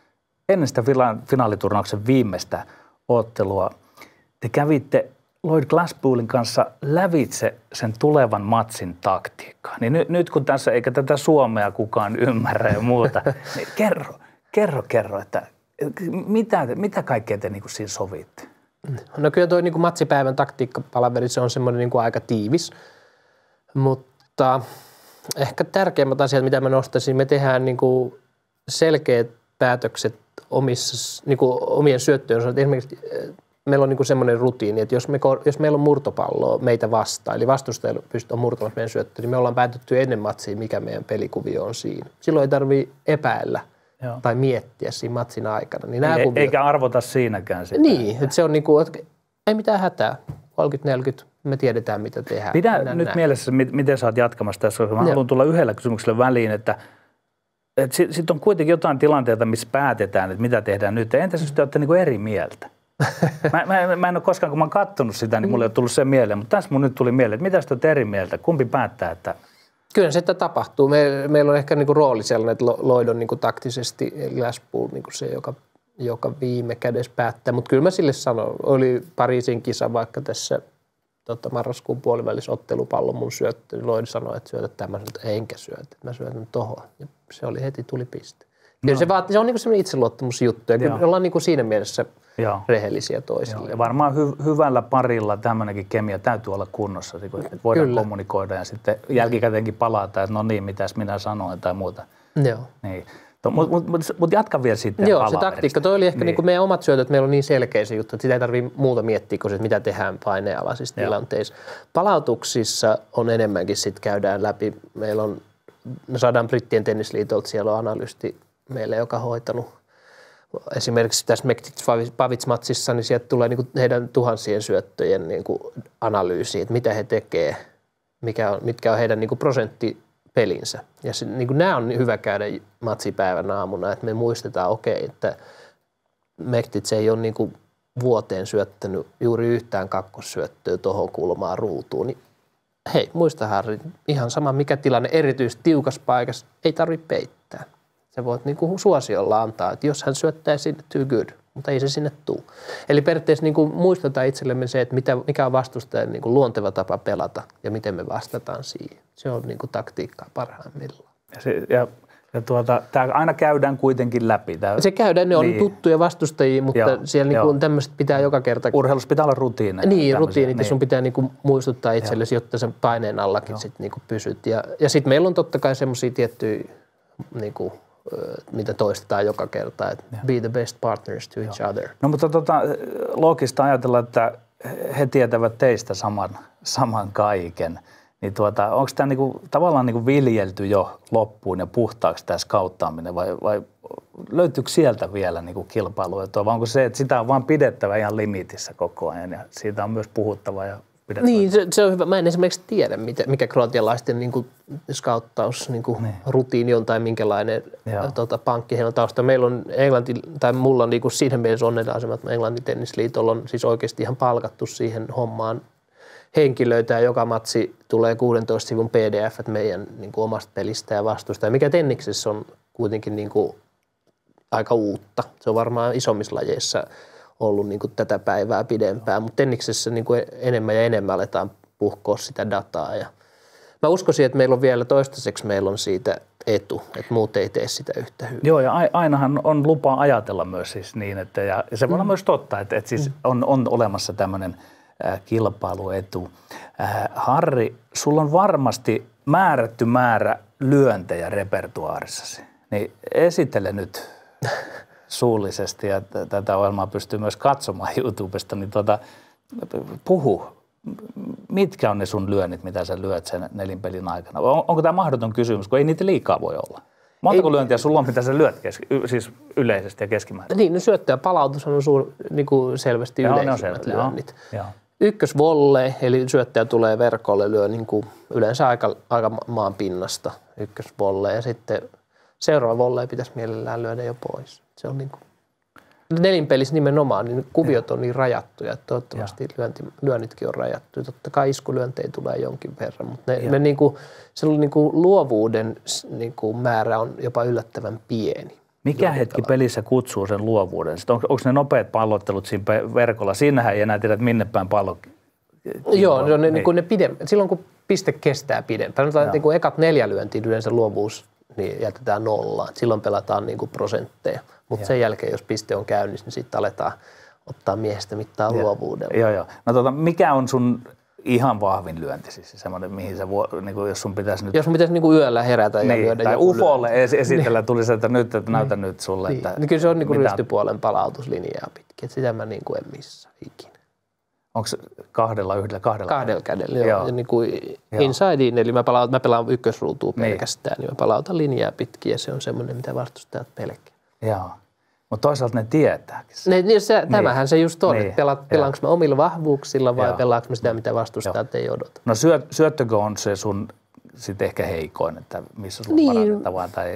ennen sitä finaaliturnauksen viimeistä ottelua te kävitte Lloyd Glasspoolin kanssa lävitse sen tulevan matsin taktiikkaa. Niin nyt, nyt kun tässä eikä tätä suomea kukaan ymmärrä ja muuta, niin kerro, kerro, kerro, että mitä, mitä kaikkea te niin kuin siinä sovitte? No kyllä tuo niin kuin matsipäivän taktiikkapalaveri, se on semmoinen niin kuin aika tiivis, mutta ehkä tärkeimmät asiat, mitä mä nostaisin, me tehdään niin kuin selkeät päätökset omissa, niin kuin omien syöttöjen osalta. Esimerkiksi meillä on niin kuin semmoinen rutiini, että jos, me, jos meillä on murtopalloa meitä vastaan, eli vastustaja pystyy murtamaan meidän syöttöä, niin me ollaan päätetty ennen matsia, mikä meidän pelikuvio on siinä. Silloin ei tarvitse epäillä Joo. tai miettiä siinä matsin aikana. Niin nämä e- kuviot... Eikä arvota siinäkään sitä. Niin, että se on niin kuin, että ei mitään hätää. kolmekymmentä neljäkymmentä, me tiedetään mitä tehdään. Pidä Mennään nyt näin. Mielessä, miten sä oot jatkamassa tässä. Mä haluan tulla yhdellä kysymyksellä väliin, että sitten sit on kuitenkin jotain tilanteita, missä päätetään, että mitä tehdään nyt. Entäs jos te olette niin kuin eri mieltä? Mä, mä, mä en ole koskaan, kun mä oon kattonut sitä, niin mulle ei ole tullut se mieleen. Mutta tässä mun nyt tuli mieleen, että mitä te olette eri mieltä? Kumpi päättää, että... Kyllä se että tapahtuu. Me, meillä on ehkä niin kuin rooli sellainen, että Lloyd on niin kuin taktisesti Glasspool niin kuin se, joka, joka viime kädessä päättää. Mutta kyllä mä sille sanon, oli Pariisin kisa vaikka tässä tota, marraskuun puolivälissä ottelupallon mun syöttö. Lloyd sanoi, että syötä tämän, että enkä syötä, mä syötän tohon. Ja se oli heti tuli piste. Kyllä no. se, vaati, se on niin kuin sellainen itseluottamusjuttu ja kyllä me ollaan niin kuin siinä mielessä Joo. rehellisiä toisille. Ja varmaan hy- hyvällä parilla tämmöinenkin kemia täytyy olla kunnossa, että voidaan kyllä. kommunikoida ja sitten jälkikäteenkin palata, että no niin, mitäs minä sanoin tai muuta. Joo. Niin. Mutta mut, mut, mut jatka vielä sitten Joo, se taktiikka. Toi oli ehkä niin. Niin kuin meidän omat syötöt, meillä on niin selkeä se juttu, että sitä ei tarvitse muuta miettiä kuin se, että mitä tehdään paineenalaisissa tilanteissa. Palautuksissa on enemmänkin sitten käydään läpi. Meillä on, me saadaan Brittien tennisliitolta, siellä on analyysti meille, joka on hoitanut esimerkiksi tässä Mektic-Pavic-matsissa, niin sieltä tulee niinku heidän tuhansien syöttöjen niinku analyysi, että mitä he tekee, mikä on, mitkä on heidän niinku prosenttipelinsä. Ja se, niinku nämä on hyvä käydä matsipäivän aamuna, että me muistetaan, okei, okay, että Mektic ei ole niinku vuoteen syöttänyt juuri yhtään kakkossyöttöä tuohon kulmaan ruutuun, niin hei, muista Harri, ihan sama mikä tilanne, erityisesti tiukassa paikassa, ei tarvitse peittää. Sä voit niinku suosiolla antaa, että jos hän syöttää sinne, too good, mutta ei se sinne tule. Eli periaatteessa niinku muistetaan itsellemme se, että mitä, mikä on vastustajan niinku luonteva tapa pelata ja miten me vastataan siihen. Se on niinku taktiikkaa parhaimmillaan. Ja, se, ja, ja tuota, tämä aina käydään kuitenkin läpi. Tää, se käydään, ne on niin. tuttuja vastustajia, mutta joo, siellä niinku tämmöiset pitää joka kerta... Urheilussa pitää olla rutiineja. Niin, rutiinit, niin. Ja sun pitää niinku muistuttaa itsellesi, jotta sen paineen allakin sit niinku pysyt. Ja, ja sitten meillä on totta kai semmoisia tiettyjä... Niinku, mitä toistetaan joka kerta, että ja. Be the best partners to each Joo. other. No mutta tota, loogista ajatella, että he tietävät teistä saman, saman kaiken. Niin tuota, onko tämä niinku, tavallaan niinku viljelty jo loppuun ja puhtaaksi tämä skauttaaminen vai, vai löytyykö sieltä vielä niinku kilpailuetua vai onko se, että sitä on vaan pidettävä ihan limitissä koko ajan ja siitä on myös puhuttava ja niin, se, se on hyvä. Mä en esimerkiksi tiedä, mikä, mikä kroatialaisten niin kuin skauttaus niin kuin niin. rutiini on tai minkälainen tota, pankki heillä on tausta. Meillä on Englanti, tai mulla on niin kuin siinä mielessä onnellinen asema, että Englannin tennisliitolla on siis oikeasti ihan palkattu siihen hommaan henkilöitä ja joka matsi tulee kuudentoista sivun P D F meidän niin kuin omasta pelistä ja vastusta. Ja mikä tenniksessä on kuitenkin niin kuin aika uutta. Se on varmaan isommissa lajeissa ollut niin kuin tätä päivää pidempään, mutta tenniksessä niin kuin enemmän ja enemmän aletaan puhkoa sitä dataa. Ja mä uskoisin, että meillä on vielä toistaiseksi meillä on siitä etu, että muut ei tee sitä yhtä hyvin. Joo, ja ainahan on lupa ajatella myös siis niin, että ja se voi olla mm. myös totta, että, että siis on, on olemassa tämmöinen äh, kilpailuetu. Äh, Harri, sulla on varmasti määrätty määrä lyöntejä repertuaarissasi, niin esittele nyt suullisesti, ja tätä ohjelmaa pystyy myös katsomaan YouTubesta, niin tuota, puhu. Mitkä on ne sun lyönnit, mitä sä lyöt sen nelinpelin aikana? On, onko tämä mahdoton kysymys, kun ei niitä liikaa voi olla? Montako ei, lyöntiä sulla on, mitä sä lyöt keski, siis yleisesti ja keskimäärin? Niin, no syöttö ja palautus on suur, niin kuin selvästi joo, yleisimmät lyönnit. Ykkösvolley, eli syöttäjä tulee verkolle, lyö niin kuin yleensä aika, aika maan pinnasta ykkösvolley, ja sitten seuraava volley pitäisi mielellään lyödä jo pois. Se on niin kuin nelinpelissä nimenomaan, niin kuviot on niin rajattuja, että toivottavasti lyönti, lyönnitkin on rajattu. Totta kai iskulyöntejä tulee jonkin verran, mutta ne, ne niin kuin, niin kuin luovuuden niin kuin määrä on jopa yllättävän pieni. Mikä hetki pelissä kutsuu sen luovuuden? On, onko ne nopeat pallottelut siinä verkolla? Siinähän ei enää tiedä, että minne päin pallo. Joo, ne, niin kuin ne pidem... silloin kun piste kestää pidempään. Niin kuin ekat neljä lyöntiä yleensä luovuus niin jätetään nollaan. Silloin pelataan niin kuin prosentteja. Mutta sen jälkeen, jos piste on käynnissä, niin sitten aletaan ottaa miehestä mittaa ja. luovuudella. Joo, joo. No tota, mikä on sun ihan vahvin lyönti? Siis semmoinen, mihin sä vo, niin kuin, jos sun pitäisi nyt... Jos mun pitäisi niin kuin yöllä herätä ja niin, lyödä tai joku ufolle lyönti. esitellä niin. tuli se, että nyt, että näytä niin. nyt sulle. Niin. Että niin kyllä se on niin kuin mitä... rystypuolen palautuslinjaa pitkin. Että sitä mä niin kuin en missaa ikinä. Onko se kahdella, yhdellä, kahdella? Kahdella kädellä, joo. joo. Ja niin kuin inside-in, eli mä, palaut, mä pelaan ykkösruutua pelkästään, niin. niin mä palautan linjaa pitkin ja se on semmoinen, mitä vastustajat pelkää. Joo. Mutta toisaalta ne tietääkin. Ne, niin se, niin. Tämähän se just on, niin. että pela, pelaanko mä omilla vahvuuksilla vai joo. pelaanko mä sitä, mitä vastustajat joo. ei odota. No syöt, syöttökö on se sun sit ehkä heikoin, että missä sulla niin. parannettavaa tai...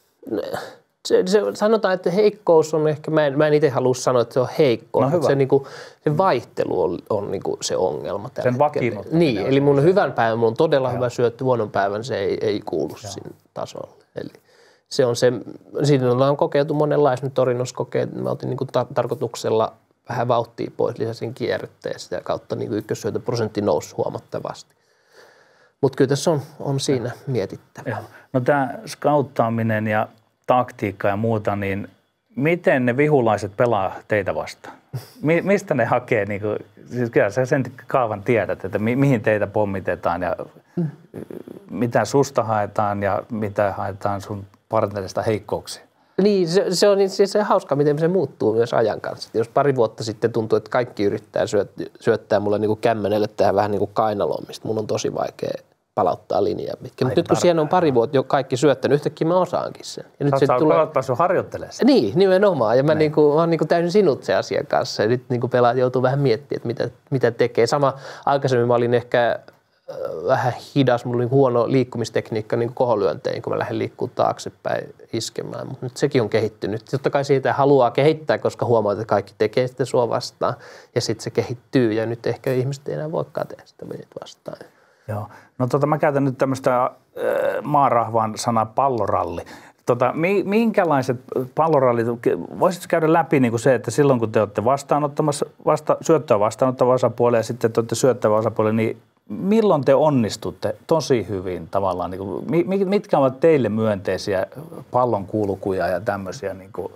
Se, se, sanotaan, että heikkous on ehkä, mä en, mä en itse halua sanoa, että se on heikkous, no mutta se, niinku, se vaihtelu on, on niinku se ongelma. Sen vakiinnuttaminen. Niin, eli mun hyvän päivän, mun on todella Joo. hyvä syöttö, huonon päivän se ei, ei kuulu Joo. sinne tasolle. Eli se on se, siinä ollaan kokeiltu monenlaista, nyt Torinossa kokeiltu, mä otin niinku tar- tarkoituksella vähän vauhtia pois, lisäsin kierrettä ja sitä kautta niinku ykkössyötöprosentti nousi huomattavasti. Mutta kyllä tässä on, on siinä mietittävää. Joo. No tämä skauttaaminen ja taktiikka ja muuta, niin miten ne vihulaiset pelaa teitä vastaan? Mi- mistä ne hakee, niin kuin, siis kyllä sä sen kaavan tiedät, että mi- mihin teitä pommitetaan ja mm. mitä susta haetaan ja mitä haetaan sun partnerista heikkouksia? Niin, se, se on siis se hauska, miten se muuttuu myös ajan kanssa. Jos pari vuotta sitten tuntuu, että kaikki yrittää syöt, syöttää mulle niin kuin kämmenelle tähän vähän niin kuin kainaloon, mistä mun on tosi vaikea palauttaa linjaa pitkin. Mutta nyt kun siellä on pari vuotta jo kaikki syöttänyt, yhtäkkiä mä osaankin sen. Ja nyt sä oot tulee... päässyt harjoittelemaan sitä. Niin, nimenomaan. Ja mä, niinku, mä oon niinku täysin sinut se asian kanssa. Ja nyt niinku pelaat joutuu vähän miettimään, että mitä, mitä tekee. Sama aikaisemmin mä olin ehkä äh, vähän hidas. Mulla oli huono liikkumistekniikka niin koholyönteihin, kun mä lähden liikkumaan taaksepäin iskemään. Mutta nyt sekin on kehittynyt. Totta kai siitä haluaa kehittää, koska huomaa, että kaikki tekee sitä sua vastaan. Ja sitten se kehittyy. Ja nyt ehkä ihmiset ei enää voikaan tehdä sitä vastaan. Joo. No tota, mä käytän nyt tämmöistä äh, maarahvaan sanaa palloralli. Tota, mi, minkälaiset pallorallit, voisitko käydä läpi niin kuin se, että silloin kun te olette vastaanottamassa, vasta, syöttöä vastaanottava osapuoli ja sitten te olette syöttävä osapuoli, niin milloin te onnistutte tosi hyvin tavallaan? Niin kuin, mitkä ovat teille myönteisiä pallon kulkuja ja tämmöisiä? Niin kuin?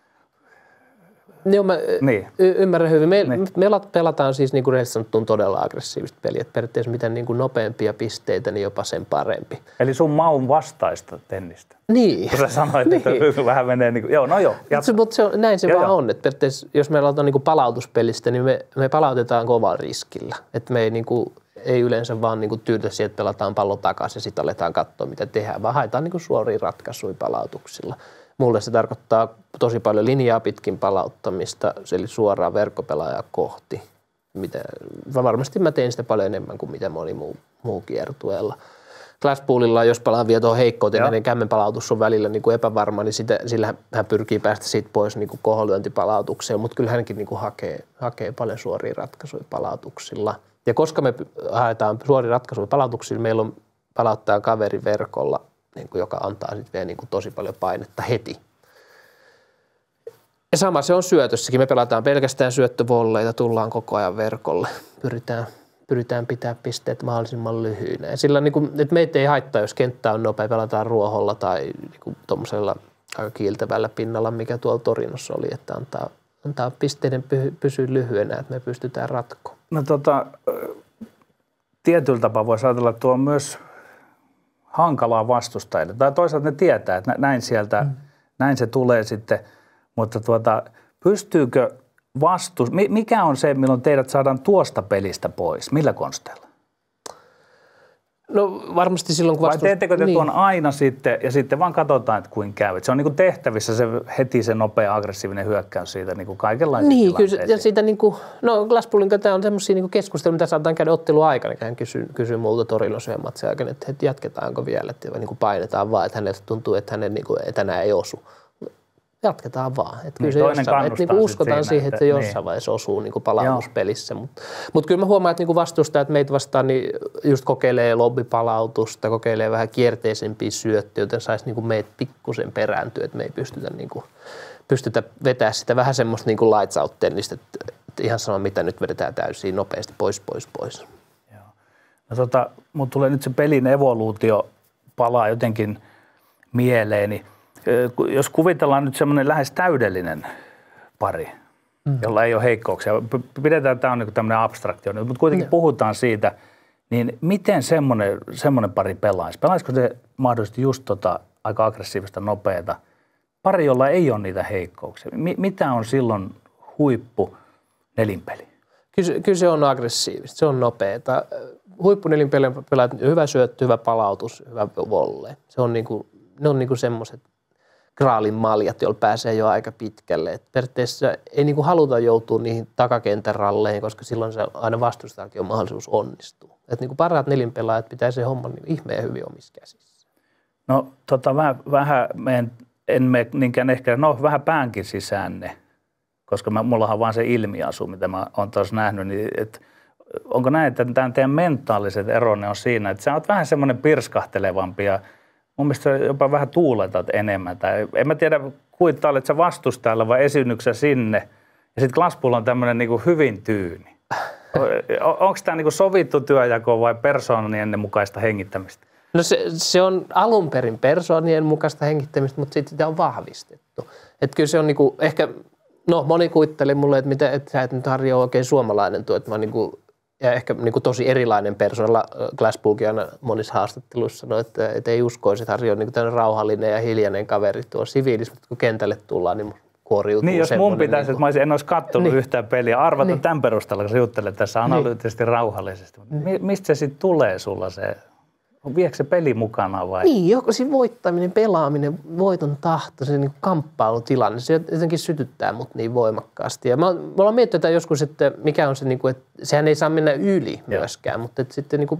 Joo, mä niin. y- ymmärrän hyvin. Me, niin. me pelataan siis niin kuin sanottuun todella aggressiivista peliä. Että periaatteessa mitä niin kuin nopeampia pisteitä, niin jopa sen parempi. Eli sun maun vastaista tennistä. Niin. Kun sä sanoit, että niin. vähän menee niin kuin, joo, no joo. Mutta mut se on, näin se joo, vaan joo. on. Että periaatteessa jos me aloitetaan niin kuin palautuspelistä, niin me, me palautetaan kovalla riskillä. Että me ei, niin kuin, ei yleensä vaan niin kuin tyydytä siihen, että pelataan pallo takaisin ja sitten aletaan katsoa, mitä tehdään. Vaan haetaan niin kuin suoria ratkaisuja palautuksilla. Mulle se tarkoittaa tosi paljon linjaa pitkin palauttamista, eli suoraan verkkopelaajaa kohti. Mitä, varmasti mä teen sitä paljon enemmän kuin mitä moni muu, muu kiertueella. Glasspoolilla, jos palaan vielä tuohon heikkouteen, niin kämmen palautus on välillä niin kuin epävarma, niin sitä, sillä hän pyrkii päästä siitä pois niin kuin koholyöntipalautukseen, mutta kyllä hänkin niin kuin hakee, hakee paljon suoria ratkaisuja palautuksilla. Ja koska me haetaan suoria ratkaisuja palautuksilla, meillä on palauttaa kaveri verkolla, niin kuin, joka antaa sitten vielä niin kuin tosi paljon painetta heti. Ja sama se on syötössäkin. Me pelataan pelkästään syöttövolleita, tullaan koko ajan verkolle. Pyritään, pyritään pitää pisteet mahdollisimman lyhyinä. Ja sillä niin kuin, että meitä ei haittaa, jos kenttä on nopea, pelataan ruoholla tai niin tuommoisella aika kiiltävällä pinnalla, mikä tuolla Torinossa oli, että antaa, antaa pisteiden pysyä lyhyenä, että me pystytään ratkomaan. No tota, tietyllä tapaa voisi ajatella, että tuo on myös hankalaa vastustajille. Tai toisaalta ne tietää, että näin sieltä, mm. näin se tulee sitten, mutta tuota, pystyykö vastus, mikä on se, milloin teidät saadaan tuosta pelistä pois? Millä konsteilla? No varmasti silloin, kun vastus... Vai teettekö te niin. tuon aina sitten ja sitten vaan katsotaan, että kuinka käy? Se on niin kuin tehtävissä se heti se nopea aggressiivinen hyökkäys siitä niin kuin kaikenlaisia Niin, kyllä, ja siitä niin kuin, no Glasspoolin kanssa on semmoisia niin keskusteluja, mitä saadaan käydä ottelun aikana. Hän kysyy, kysyy multa Torinos ja matsin aikana, että, että jatketaanko vielä, että niin kuin painetaan vaan, että hänelle tuntuu, että hänen niin kuin, että enää ei osu. jatketaan vaan. Että niin, kyllä se jossain, että niinku uskotaan siinä, siihen, että, että se jossain niin. vaiheessa osuu niinku palautuspelissä. Mutta mut kyllä mä huomaan, että niinku vastustajat meitä vastaan niin just kokeilee lobbipalautusta, kokeilee vähän kierteisempiä syöttöjä, joten saisi niinku meitä pikkusen perääntyä, että me ei pystytä, niinku, pystytä vetää sitä vähän semmoista niinku lights out tennistä, että, että ihan sama mitä nyt vedetään täysin nopeasti pois, pois, pois. Joo. No tota, mun tulee nyt se pelin evoluutio palaa jotenkin mieleeni. Jos kuvitellaan nyt semmoinen lähes täydellinen pari, mm. jolla ei ole heikkouksia, pidetään tämä on niin tämmöinen abstraktio, mutta kuitenkin no. puhutaan siitä, niin miten semmoinen, semmoinen pari pelaisi? Pelaisiko se mahdollisesti just tota aika aggressiivista, nopeata pari, jolla ei ole niitä heikkouksia? M- mitä on silloin huippu nelinpeli? Kyllä, kyllä se on aggressiivista, se on nopeata. Huippu nelinpeli pelaat hyvä syöttö, hyvä palautus, hyvä volley. Se on niinku, ne on niinku semmoiset graalin maljat, joilla pääsee jo aika pitkälle. Et periaatteessa ei niinku haluta joutua niihin takakentän ralleihin, koska silloin se aina vastustajakin on mahdollisuus onnistua. Et niinku parhaat nelinpelaajat pitää se homma niin ihmeen hyvin omissa käsissä. No tota, vähän, vähän en, en mene niinkään ehkä, no vähän päänkin sisään ne, koska mä, mullahan on vaan se ilmiasu, mitä mä oon tuossa nähnyt, niin et, onko näin, että tämän teidän mentaaliset eronne on siinä, että sä oot vähän semmoinen pirskahtelevampi ja mun mielestä jopa vähän tuuletat enemmän. Tai en mä tiedä, kuittailet sä vastustajalla vai esiinnyksä sinne. Ja sitten Glasbulla on tämmöinen niinku hyvin tyyni. Onko tämä niinku sovittu työjako vai persoonien mukaista hengittämistä? No se, se on alun perin persoonien mukaista hengittämistä, mutta sitten sitä on vahvistettu. Että kyllä se on niinku ehkä, no moni kuitteli mulle, että, mitä, että sä et nyt Harri ole oikein suomalainen tuo, että mä niinku, ja ehkä niin kuin tosi erilainen persoonalla. Glassbullkin aina monissa haastatteluissa sanoi, että, että ei uskoisi, että Harri on niin tämmöinen rauhallinen ja hiljainen kaveri tuo siviilissä, mutta kun kentälle tullaan, niin kuoriutuu niin, jos mun pitäisi, niin kuin, että mä olisin, en olisi katsonut niin, yhtään peliä, arvata niin, tämän perusteella, kun sä juttelet tässä analyyttisesti niin, rauhallisesti. Niin. Mistä se sitten tulee sulla se? Viekö se peli mukana vai? Niin, joko siinä voittaminen, pelaaminen, voiton tahto, se niin kamppailutilanne, se jotenkin sytyttää mut niin voimakkaasti. Ja mä, me ollaan miettinyt joskus, että mikä on se, niin kuin, että sehän ei saa mennä yli myöskään, mutta että sitten niin kuin,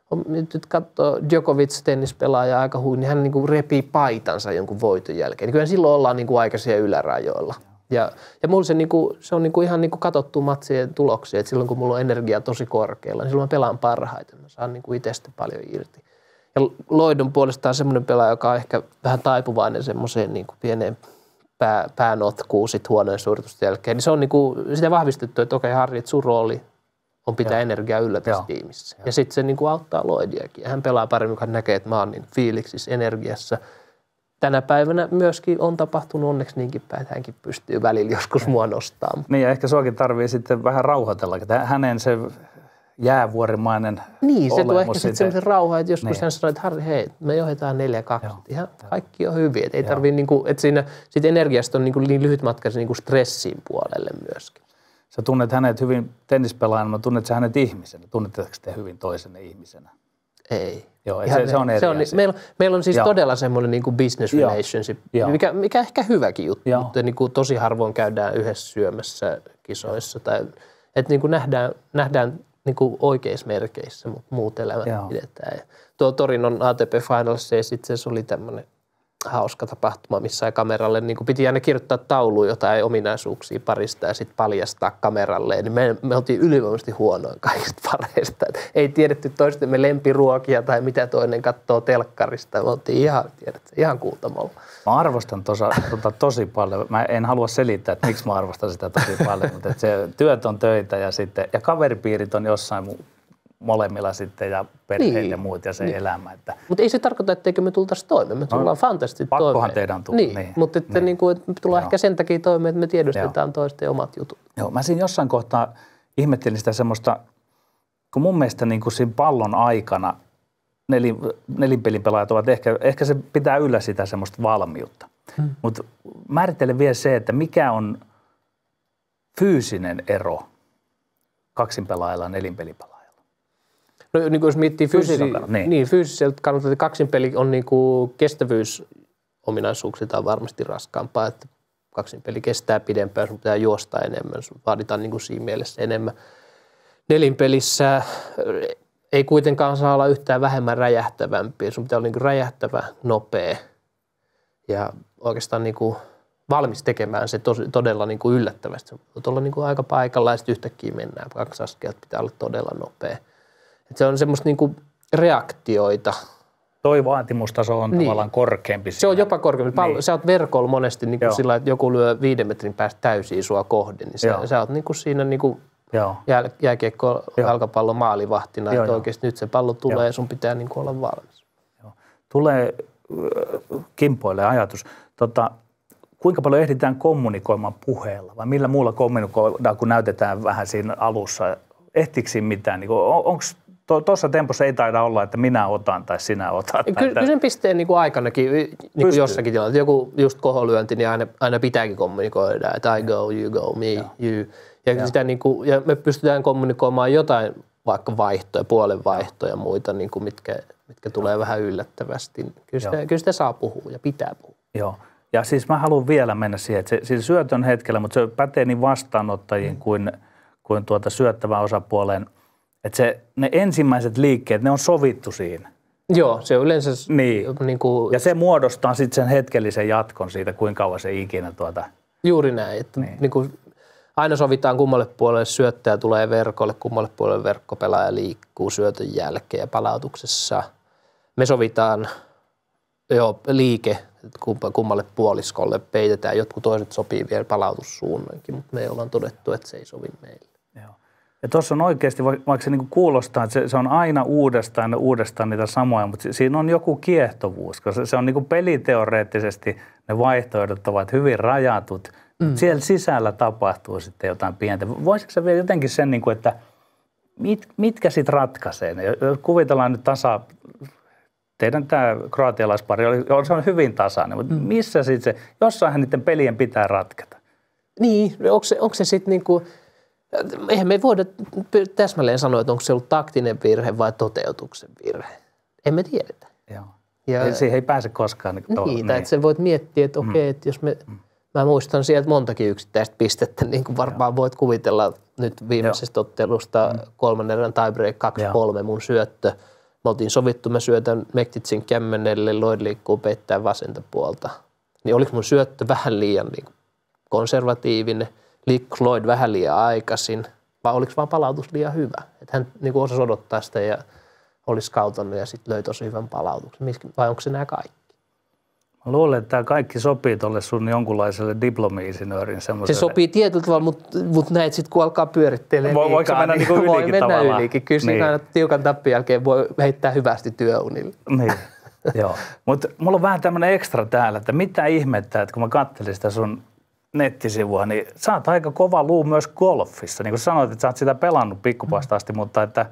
nyt katsoo Djokovic tennispelaaja aika huin, niin hän niin kuin repii paitansa jonkun voiton jälkeen. Niin kyllä silloin ollaan niin kuin aika siellä ylärajoilla. Ja, ja mulla se, niin kuin, se on niin kuin ihan niin kuin katsottu matsien tuloksia, että silloin kun mulla on energia tosi korkealla, niin silloin mä pelaan parhaiten. Mä saan niin kuin itsestä paljon irti. Ja Lloyd on puolestaan semmoinen pelaaja, joka on ehkä vähän taipuvainen semmoiseen niin kuin pieneen pää, päänotkuun sit huonojen suoritusten jälkeen. Niin se on niin kuin sitä vahvistettu, että okei Harri, että sun rooli on pitää Joo. energiaa yllä tässä tiimissä. Ja, ja sitten se niin kuin auttaa Lloydiakin. Hän pelaa paremmin, kun hän näkee, että mä oon niin fiiliksissä, energiassa. Tänä päivänä myöskin on tapahtunut onneksi niinkin päin, että hänkin pystyy välillä joskus mua nostamaan. Niin ja ehkä suakin tarvii sitten vähän rauhoitella. Hänen se jäävuorimainen niin, se tuo ehkä sitten semmoisen rauhan, että joskus niin, hän sanoi, että Harri, hei, me johdetaan neljä kaksi. Ihan kaikki on hyviä. Että ei tarvii niinku, että siinä sit energiasta on niinku niin lyhyt matka niinku stressin puolelle myöskin. Sä tunnet hänet hyvin tennispelaajana, mutta tunnet sä hänet ihmisenä? Tunnetteko te hyvin toisenne ihmisenä? Ei. Joo, se, se on eri se on, asia. Meillä, meillä on siis Joo. todella semmoinen niin kuin business Joo. relationship, mikä, mikä ehkä hyväkin juttu, Joo. mutta niin kuin tosi harvoin käydään yhdessä syömässä kisoissa. Tai, että niin kuin nähdään, nähdään niin kuin oikeissa merkeissä, mutta muut elämät Joo. pidetään. Ja tuo Torinon A T P Finals itse asiassa oli tämmöinen hauska tapahtuma, missä kameralle niin kuin piti aina kirjoittaa tauluun jotain ominaisuuksia parista ja sitten paljastaa kameralle. Niin me, me oltiin ylivoimaisesti huonoin kaikista pareista. Et ei tiedetty toistemme lempiruokia tai mitä toinen katsoo telkkarista. Me oltiin ihan, tiedätkö, ihan kuutamolla. Mä arvostan tosa, tota, tosi paljon. Mä en halua selittää, että miksi mä arvostan sitä tosi paljon, mutta se työt on töitä ja, sitten, ja kaveripiirit on jossain molemmilla sitten ja perheet niin, ja muut ja se niin. elämä. Että mutta ei se tarkoita, etteikö me tultaisi toimeen. Me tullaan no, fantastisesti toimeen. Pakkohan teidän tulla. Niin, niin, mutta että niin. Niin kuin, että me tullaan Joo. ehkä sen takia toimeen, että me tiedostetaan Joo. toisten omat jutut. Joo, mä siinä jossain kohtaa ihmettelin sitä semmoista, kun mun mielestä niin kuin siinä pallon aikana nelin, nelinpelin pelaajat ovat ehkä, ehkä se pitää yllä sitä semmoista valmiutta. Hmm. Mutta määrittelen vielä se, että mikä on fyysinen ero kaksinpelaajalla ja nelinpelipelaajalla. No niin kuin jos miettii fyysisi, niin. Niin, fyysiseltä kannalta, että kaksinpeli on niin kuin kestävyysominaisuuksiltaan varmasti raskaampaa, että kaksinpeli kestää pidempään, sun pitää juosta enemmän, sun vaaditaan niin kuin siinä mielessä enemmän. Nelinpelissä ei kuitenkaan saa olla yhtään vähemmän räjähtävämpiä, sun pitää olla niin kuin räjähtävä, nopea ja oikeastaan niin kuin valmis tekemään se tos, todella niin kuin yllättävästi. Se voi olla niin kuin aika paikalla ja sitten yhtäkkiä mennään. Kaksi askelta pitää olla todella nopea. Et se on semmoista niin kuin reaktioita. Toi vaatimustaso on niin. tavallaan korkeampi. Se on jopa korkeampi. Niin. Sä oot verkolla monesti niin kuin sillä, että joku lyö viiden metrin päästä täysiä sua kohden. Niin sä, sä oot niin kuin siinä niin kuin jää, jääkiekko jalkapallon maalivahtina. Joo, että oikeasti nyt se pallo tulee joo. ja sun pitää niin kuin olla valmis. Joo. Tulee kimpoille ajatus. Tota, kuinka paljon ehditään kommunikoimaan puheella vai millä muulla kommunikoidaan, kun näytetään vähän siinä alussa? Ehtiikö siinä mitään? Niin onko tuossa tempossa ei taida olla, että minä otan tai sinä otat? Kyllä, kyllä sen pisteen niin kuin aikanakin niin kuin jossakin tilanteessa. Joku just koholyönti, niin aina, aina pitääkin kommunikoida, että I go, you go, me, ja. you. Ja, ja. Sitä, niin kuin, ja me pystytään kommunikoimaan jotain vaikka vaihtoja, puolen vaihtoja ja muita, niin kuin mitkä, mitkä tulee vähän yllättävästi. Kyllä sitä, kyllä sitä saa puhua ja pitää puhua. Joo. Ja siis mä haluan vielä mennä siihen, että se, siis syötön hetkellä, mutta se pätee niin vastaanottajiin mm. kuin, kuin tuota syöttävän osapuoleen. Että se, ne ensimmäiset liikkeet, ne on sovittu siinä. Joo, se on yleensä niin. niin kuin... Ja se muodostaa sitten sen hetkellisen jatkon siitä, kuinka kauan se ikinä tuota... Juuri näin, että niin. Niin kuin aina sovitaan kummalle puolelle syöttäjä tulee verkolle, kummalle puolelle verkkopelaaja liikkuu syötön jälkeen ja palautuksessa. Me sovitaan jo liike, että kummalle puoliskolle peitetään. Jotkut toiset sopii vielä palautussuunnankin, mutta me ollaan todettu, että se ei sovi meille. Joo. Ja tuossa on oikeasti, vaikka se niinku kuulostaa, että se, se on aina uudestaan ja uudestaan niitä samoja, mutta siinä on joku kiehtovuus, koska se on niinku peliteoreettisesti, ne vaihtoehdot ovat hyvin rajatut. Mm. Siellä sisällä tapahtuu sitten jotain pientä. Voisiko se vielä jotenkin sen, niinku, että mit, mitkä sitten ratkaisee? Jos kuvitellaan nyt tasa, teidän tämä kroatialaispari oli, se on hyvin tasainen, mutta mm. missä sitten se, jossainhan niiden pelien pitää ratketa? Niin, onko se, onko se sitten niinku... Eihän me voida täsmälleen sanoa, että onko se ollut taktinen virhe vai toteutuksen virhe. Emme tiedetä. Joo. Ja siihen ei pääse koskaan. Niin, niin, niin. Tai että sä voit miettiä, että okei, että jos me, mm. mä muistan sieltä montakin yksittäistä pistettä, niin kuin varmaan Joo. voit kuvitella nyt viimeisestä ottelusta mm. kolmannen erän tiebreak kaksi kolme mun syöttö. Me oltiin sovittu, mä syötän Mektitsin kämmenelle, Lloyd liikkuu peittää vasenta puolta. Niin oliko mun syöttö vähän liian niin kuin konservatiivinen? Liikkui Lloyd vähän liian aikaisin, vai oliko vaan palautus liian hyvä? Että hän niin kuin osasi odottaa sitä ja oli skautannut ja sitten löi tosi hyvän palautuksen. Vai onko se nämä kaikki? Mä luulen, että tämä kaikki sopii tuolle sun jonkunlaiselle diplomi-insinöörin semmoiselle. Se sopii tietyllä tavalla, mutta, mutta näet sitten kun alkaa pyörittelemään Voi, voiko mennä niin kuin voi mennä tavallaan? Ylikin. Kyllä niin. Aina tiukan tappin jälkeen voi heittää hyvästi työunille. Niin, joo. Mutta mulla on vähän tämmöinen ekstra täällä, että mitä ihmettä, että kun mä katselin sitä sun nettisivua, niin sä oot aika kova luu myös golfissa. Niin kuin sanoit, että sä oot sitä pelannut pikkupasta asti, mutta että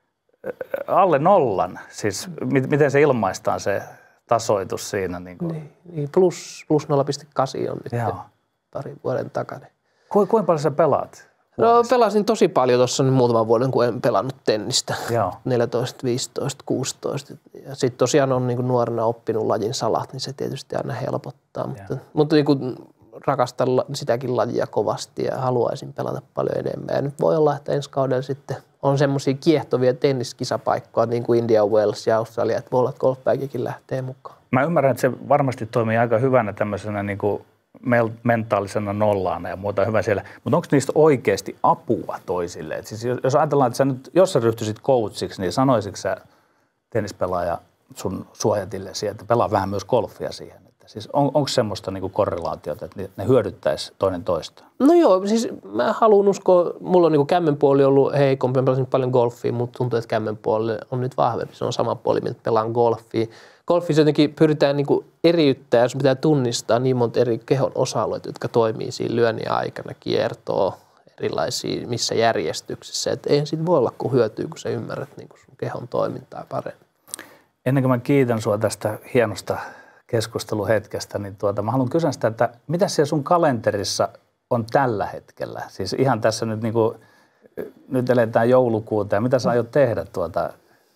alle nollan, siis miten se ilmaistaan se tasoitus siinä? Niin, kuin. niin, niin plus, plus nolla pilkku kahdeksan on nyt Joo. parin vuoden takana. Ku, kuinka paljon sä pelaat? No pelasin tosi paljon tuossa muutaman vuoden, kun en pelannut tennistä. Joo. neljätoista, viisitoista, kuusitoista. Ja sitten tosiaan on niin kuin nuorena oppinut lajin salat, niin se tietysti aina helpottaa. Joo. Mutta, mutta niin kuin rakastan sitäkin lajia kovasti ja haluaisin pelata paljon enemmän. Ja nyt voi olla, että ensi kaudella sitten on semmoisia kiehtovia tenniskisapaikkoja, niin kuin India, Wales ja Australia, että voi olla, että golfbaggikin lähtee mukaan. Mä ymmärrän, että se varmasti toimii aika hyvänä tämmöisenä niin kuin mentaalisena nollaana ja muuta hyvä siellä. Mutta onko niistä oikeasti apua toisille? Et siis jos ajatellaan, että sä nyt, jos sä ryhtyisit coachiksi, niin sanoisitko sä tennispelaaja sun suojatillesi, että pelaa vähän myös golfia siihen? Siis on, onko semmoista niinku korrelaatiota, että ne hyödyttäisi toinen toista? No joo, siis mä haluan uskoa, mulla on niinku kämmen puoli ollut heikompi, mä pelasin paljon golfia, mutta tuntuu, että kämmen puoli on nyt vahvempi. Se on sama puoli, mitä pelaan golfia. Golfissa jotenkin pyritään niinku eriyttää, jos pitää tunnistaa niin monta eri kehon osa-alueita, jotka toimii siinä lyönnin aikana, kiertoo erilaisia, missä järjestyksessä. Että eihän siitä voi olla kuin hyötyä, kun sä ymmärrät niinku sun kehon toimintaa paremmin. Ennen kuin mä kiitän sua tästä hienosta keskusteluhetkestä, niin tuota, mä haluan kysyä sitä, että mitä siellä sun kalenterissa on tällä hetkellä? Siis ihan tässä nyt niin kuin, nyt eletään joulukuuta ja mitä sä aiot tehdä tuota?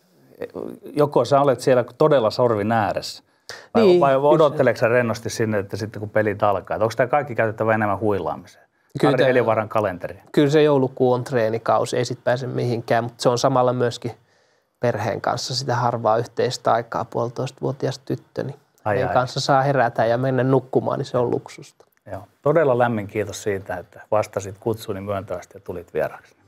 Joko sä olet siellä todella sorvin ääressä vai, niin, vai odotteleeko sä rennosti sinne, että sitten kun pelit alkaa? Onko tämä kaikki käytettävä enemmän huilaamiseen? Ari Heliövaran kalenteri. Kyllä se joulukuu on treenikausi, ei sit pääse mihinkään, mutta se on samalla myöskin perheen kanssa sitä harvaa yhteistä aikaa, puolitoistavuotias tyttö, niin Ai, ai. kanssa saa herätä ja mennä nukkumaan, niin se on luksusta. Joo. Todella lämmin kiitos siitä, että vastasit kutsuuni myöntävästi ja tulit vieraaksi.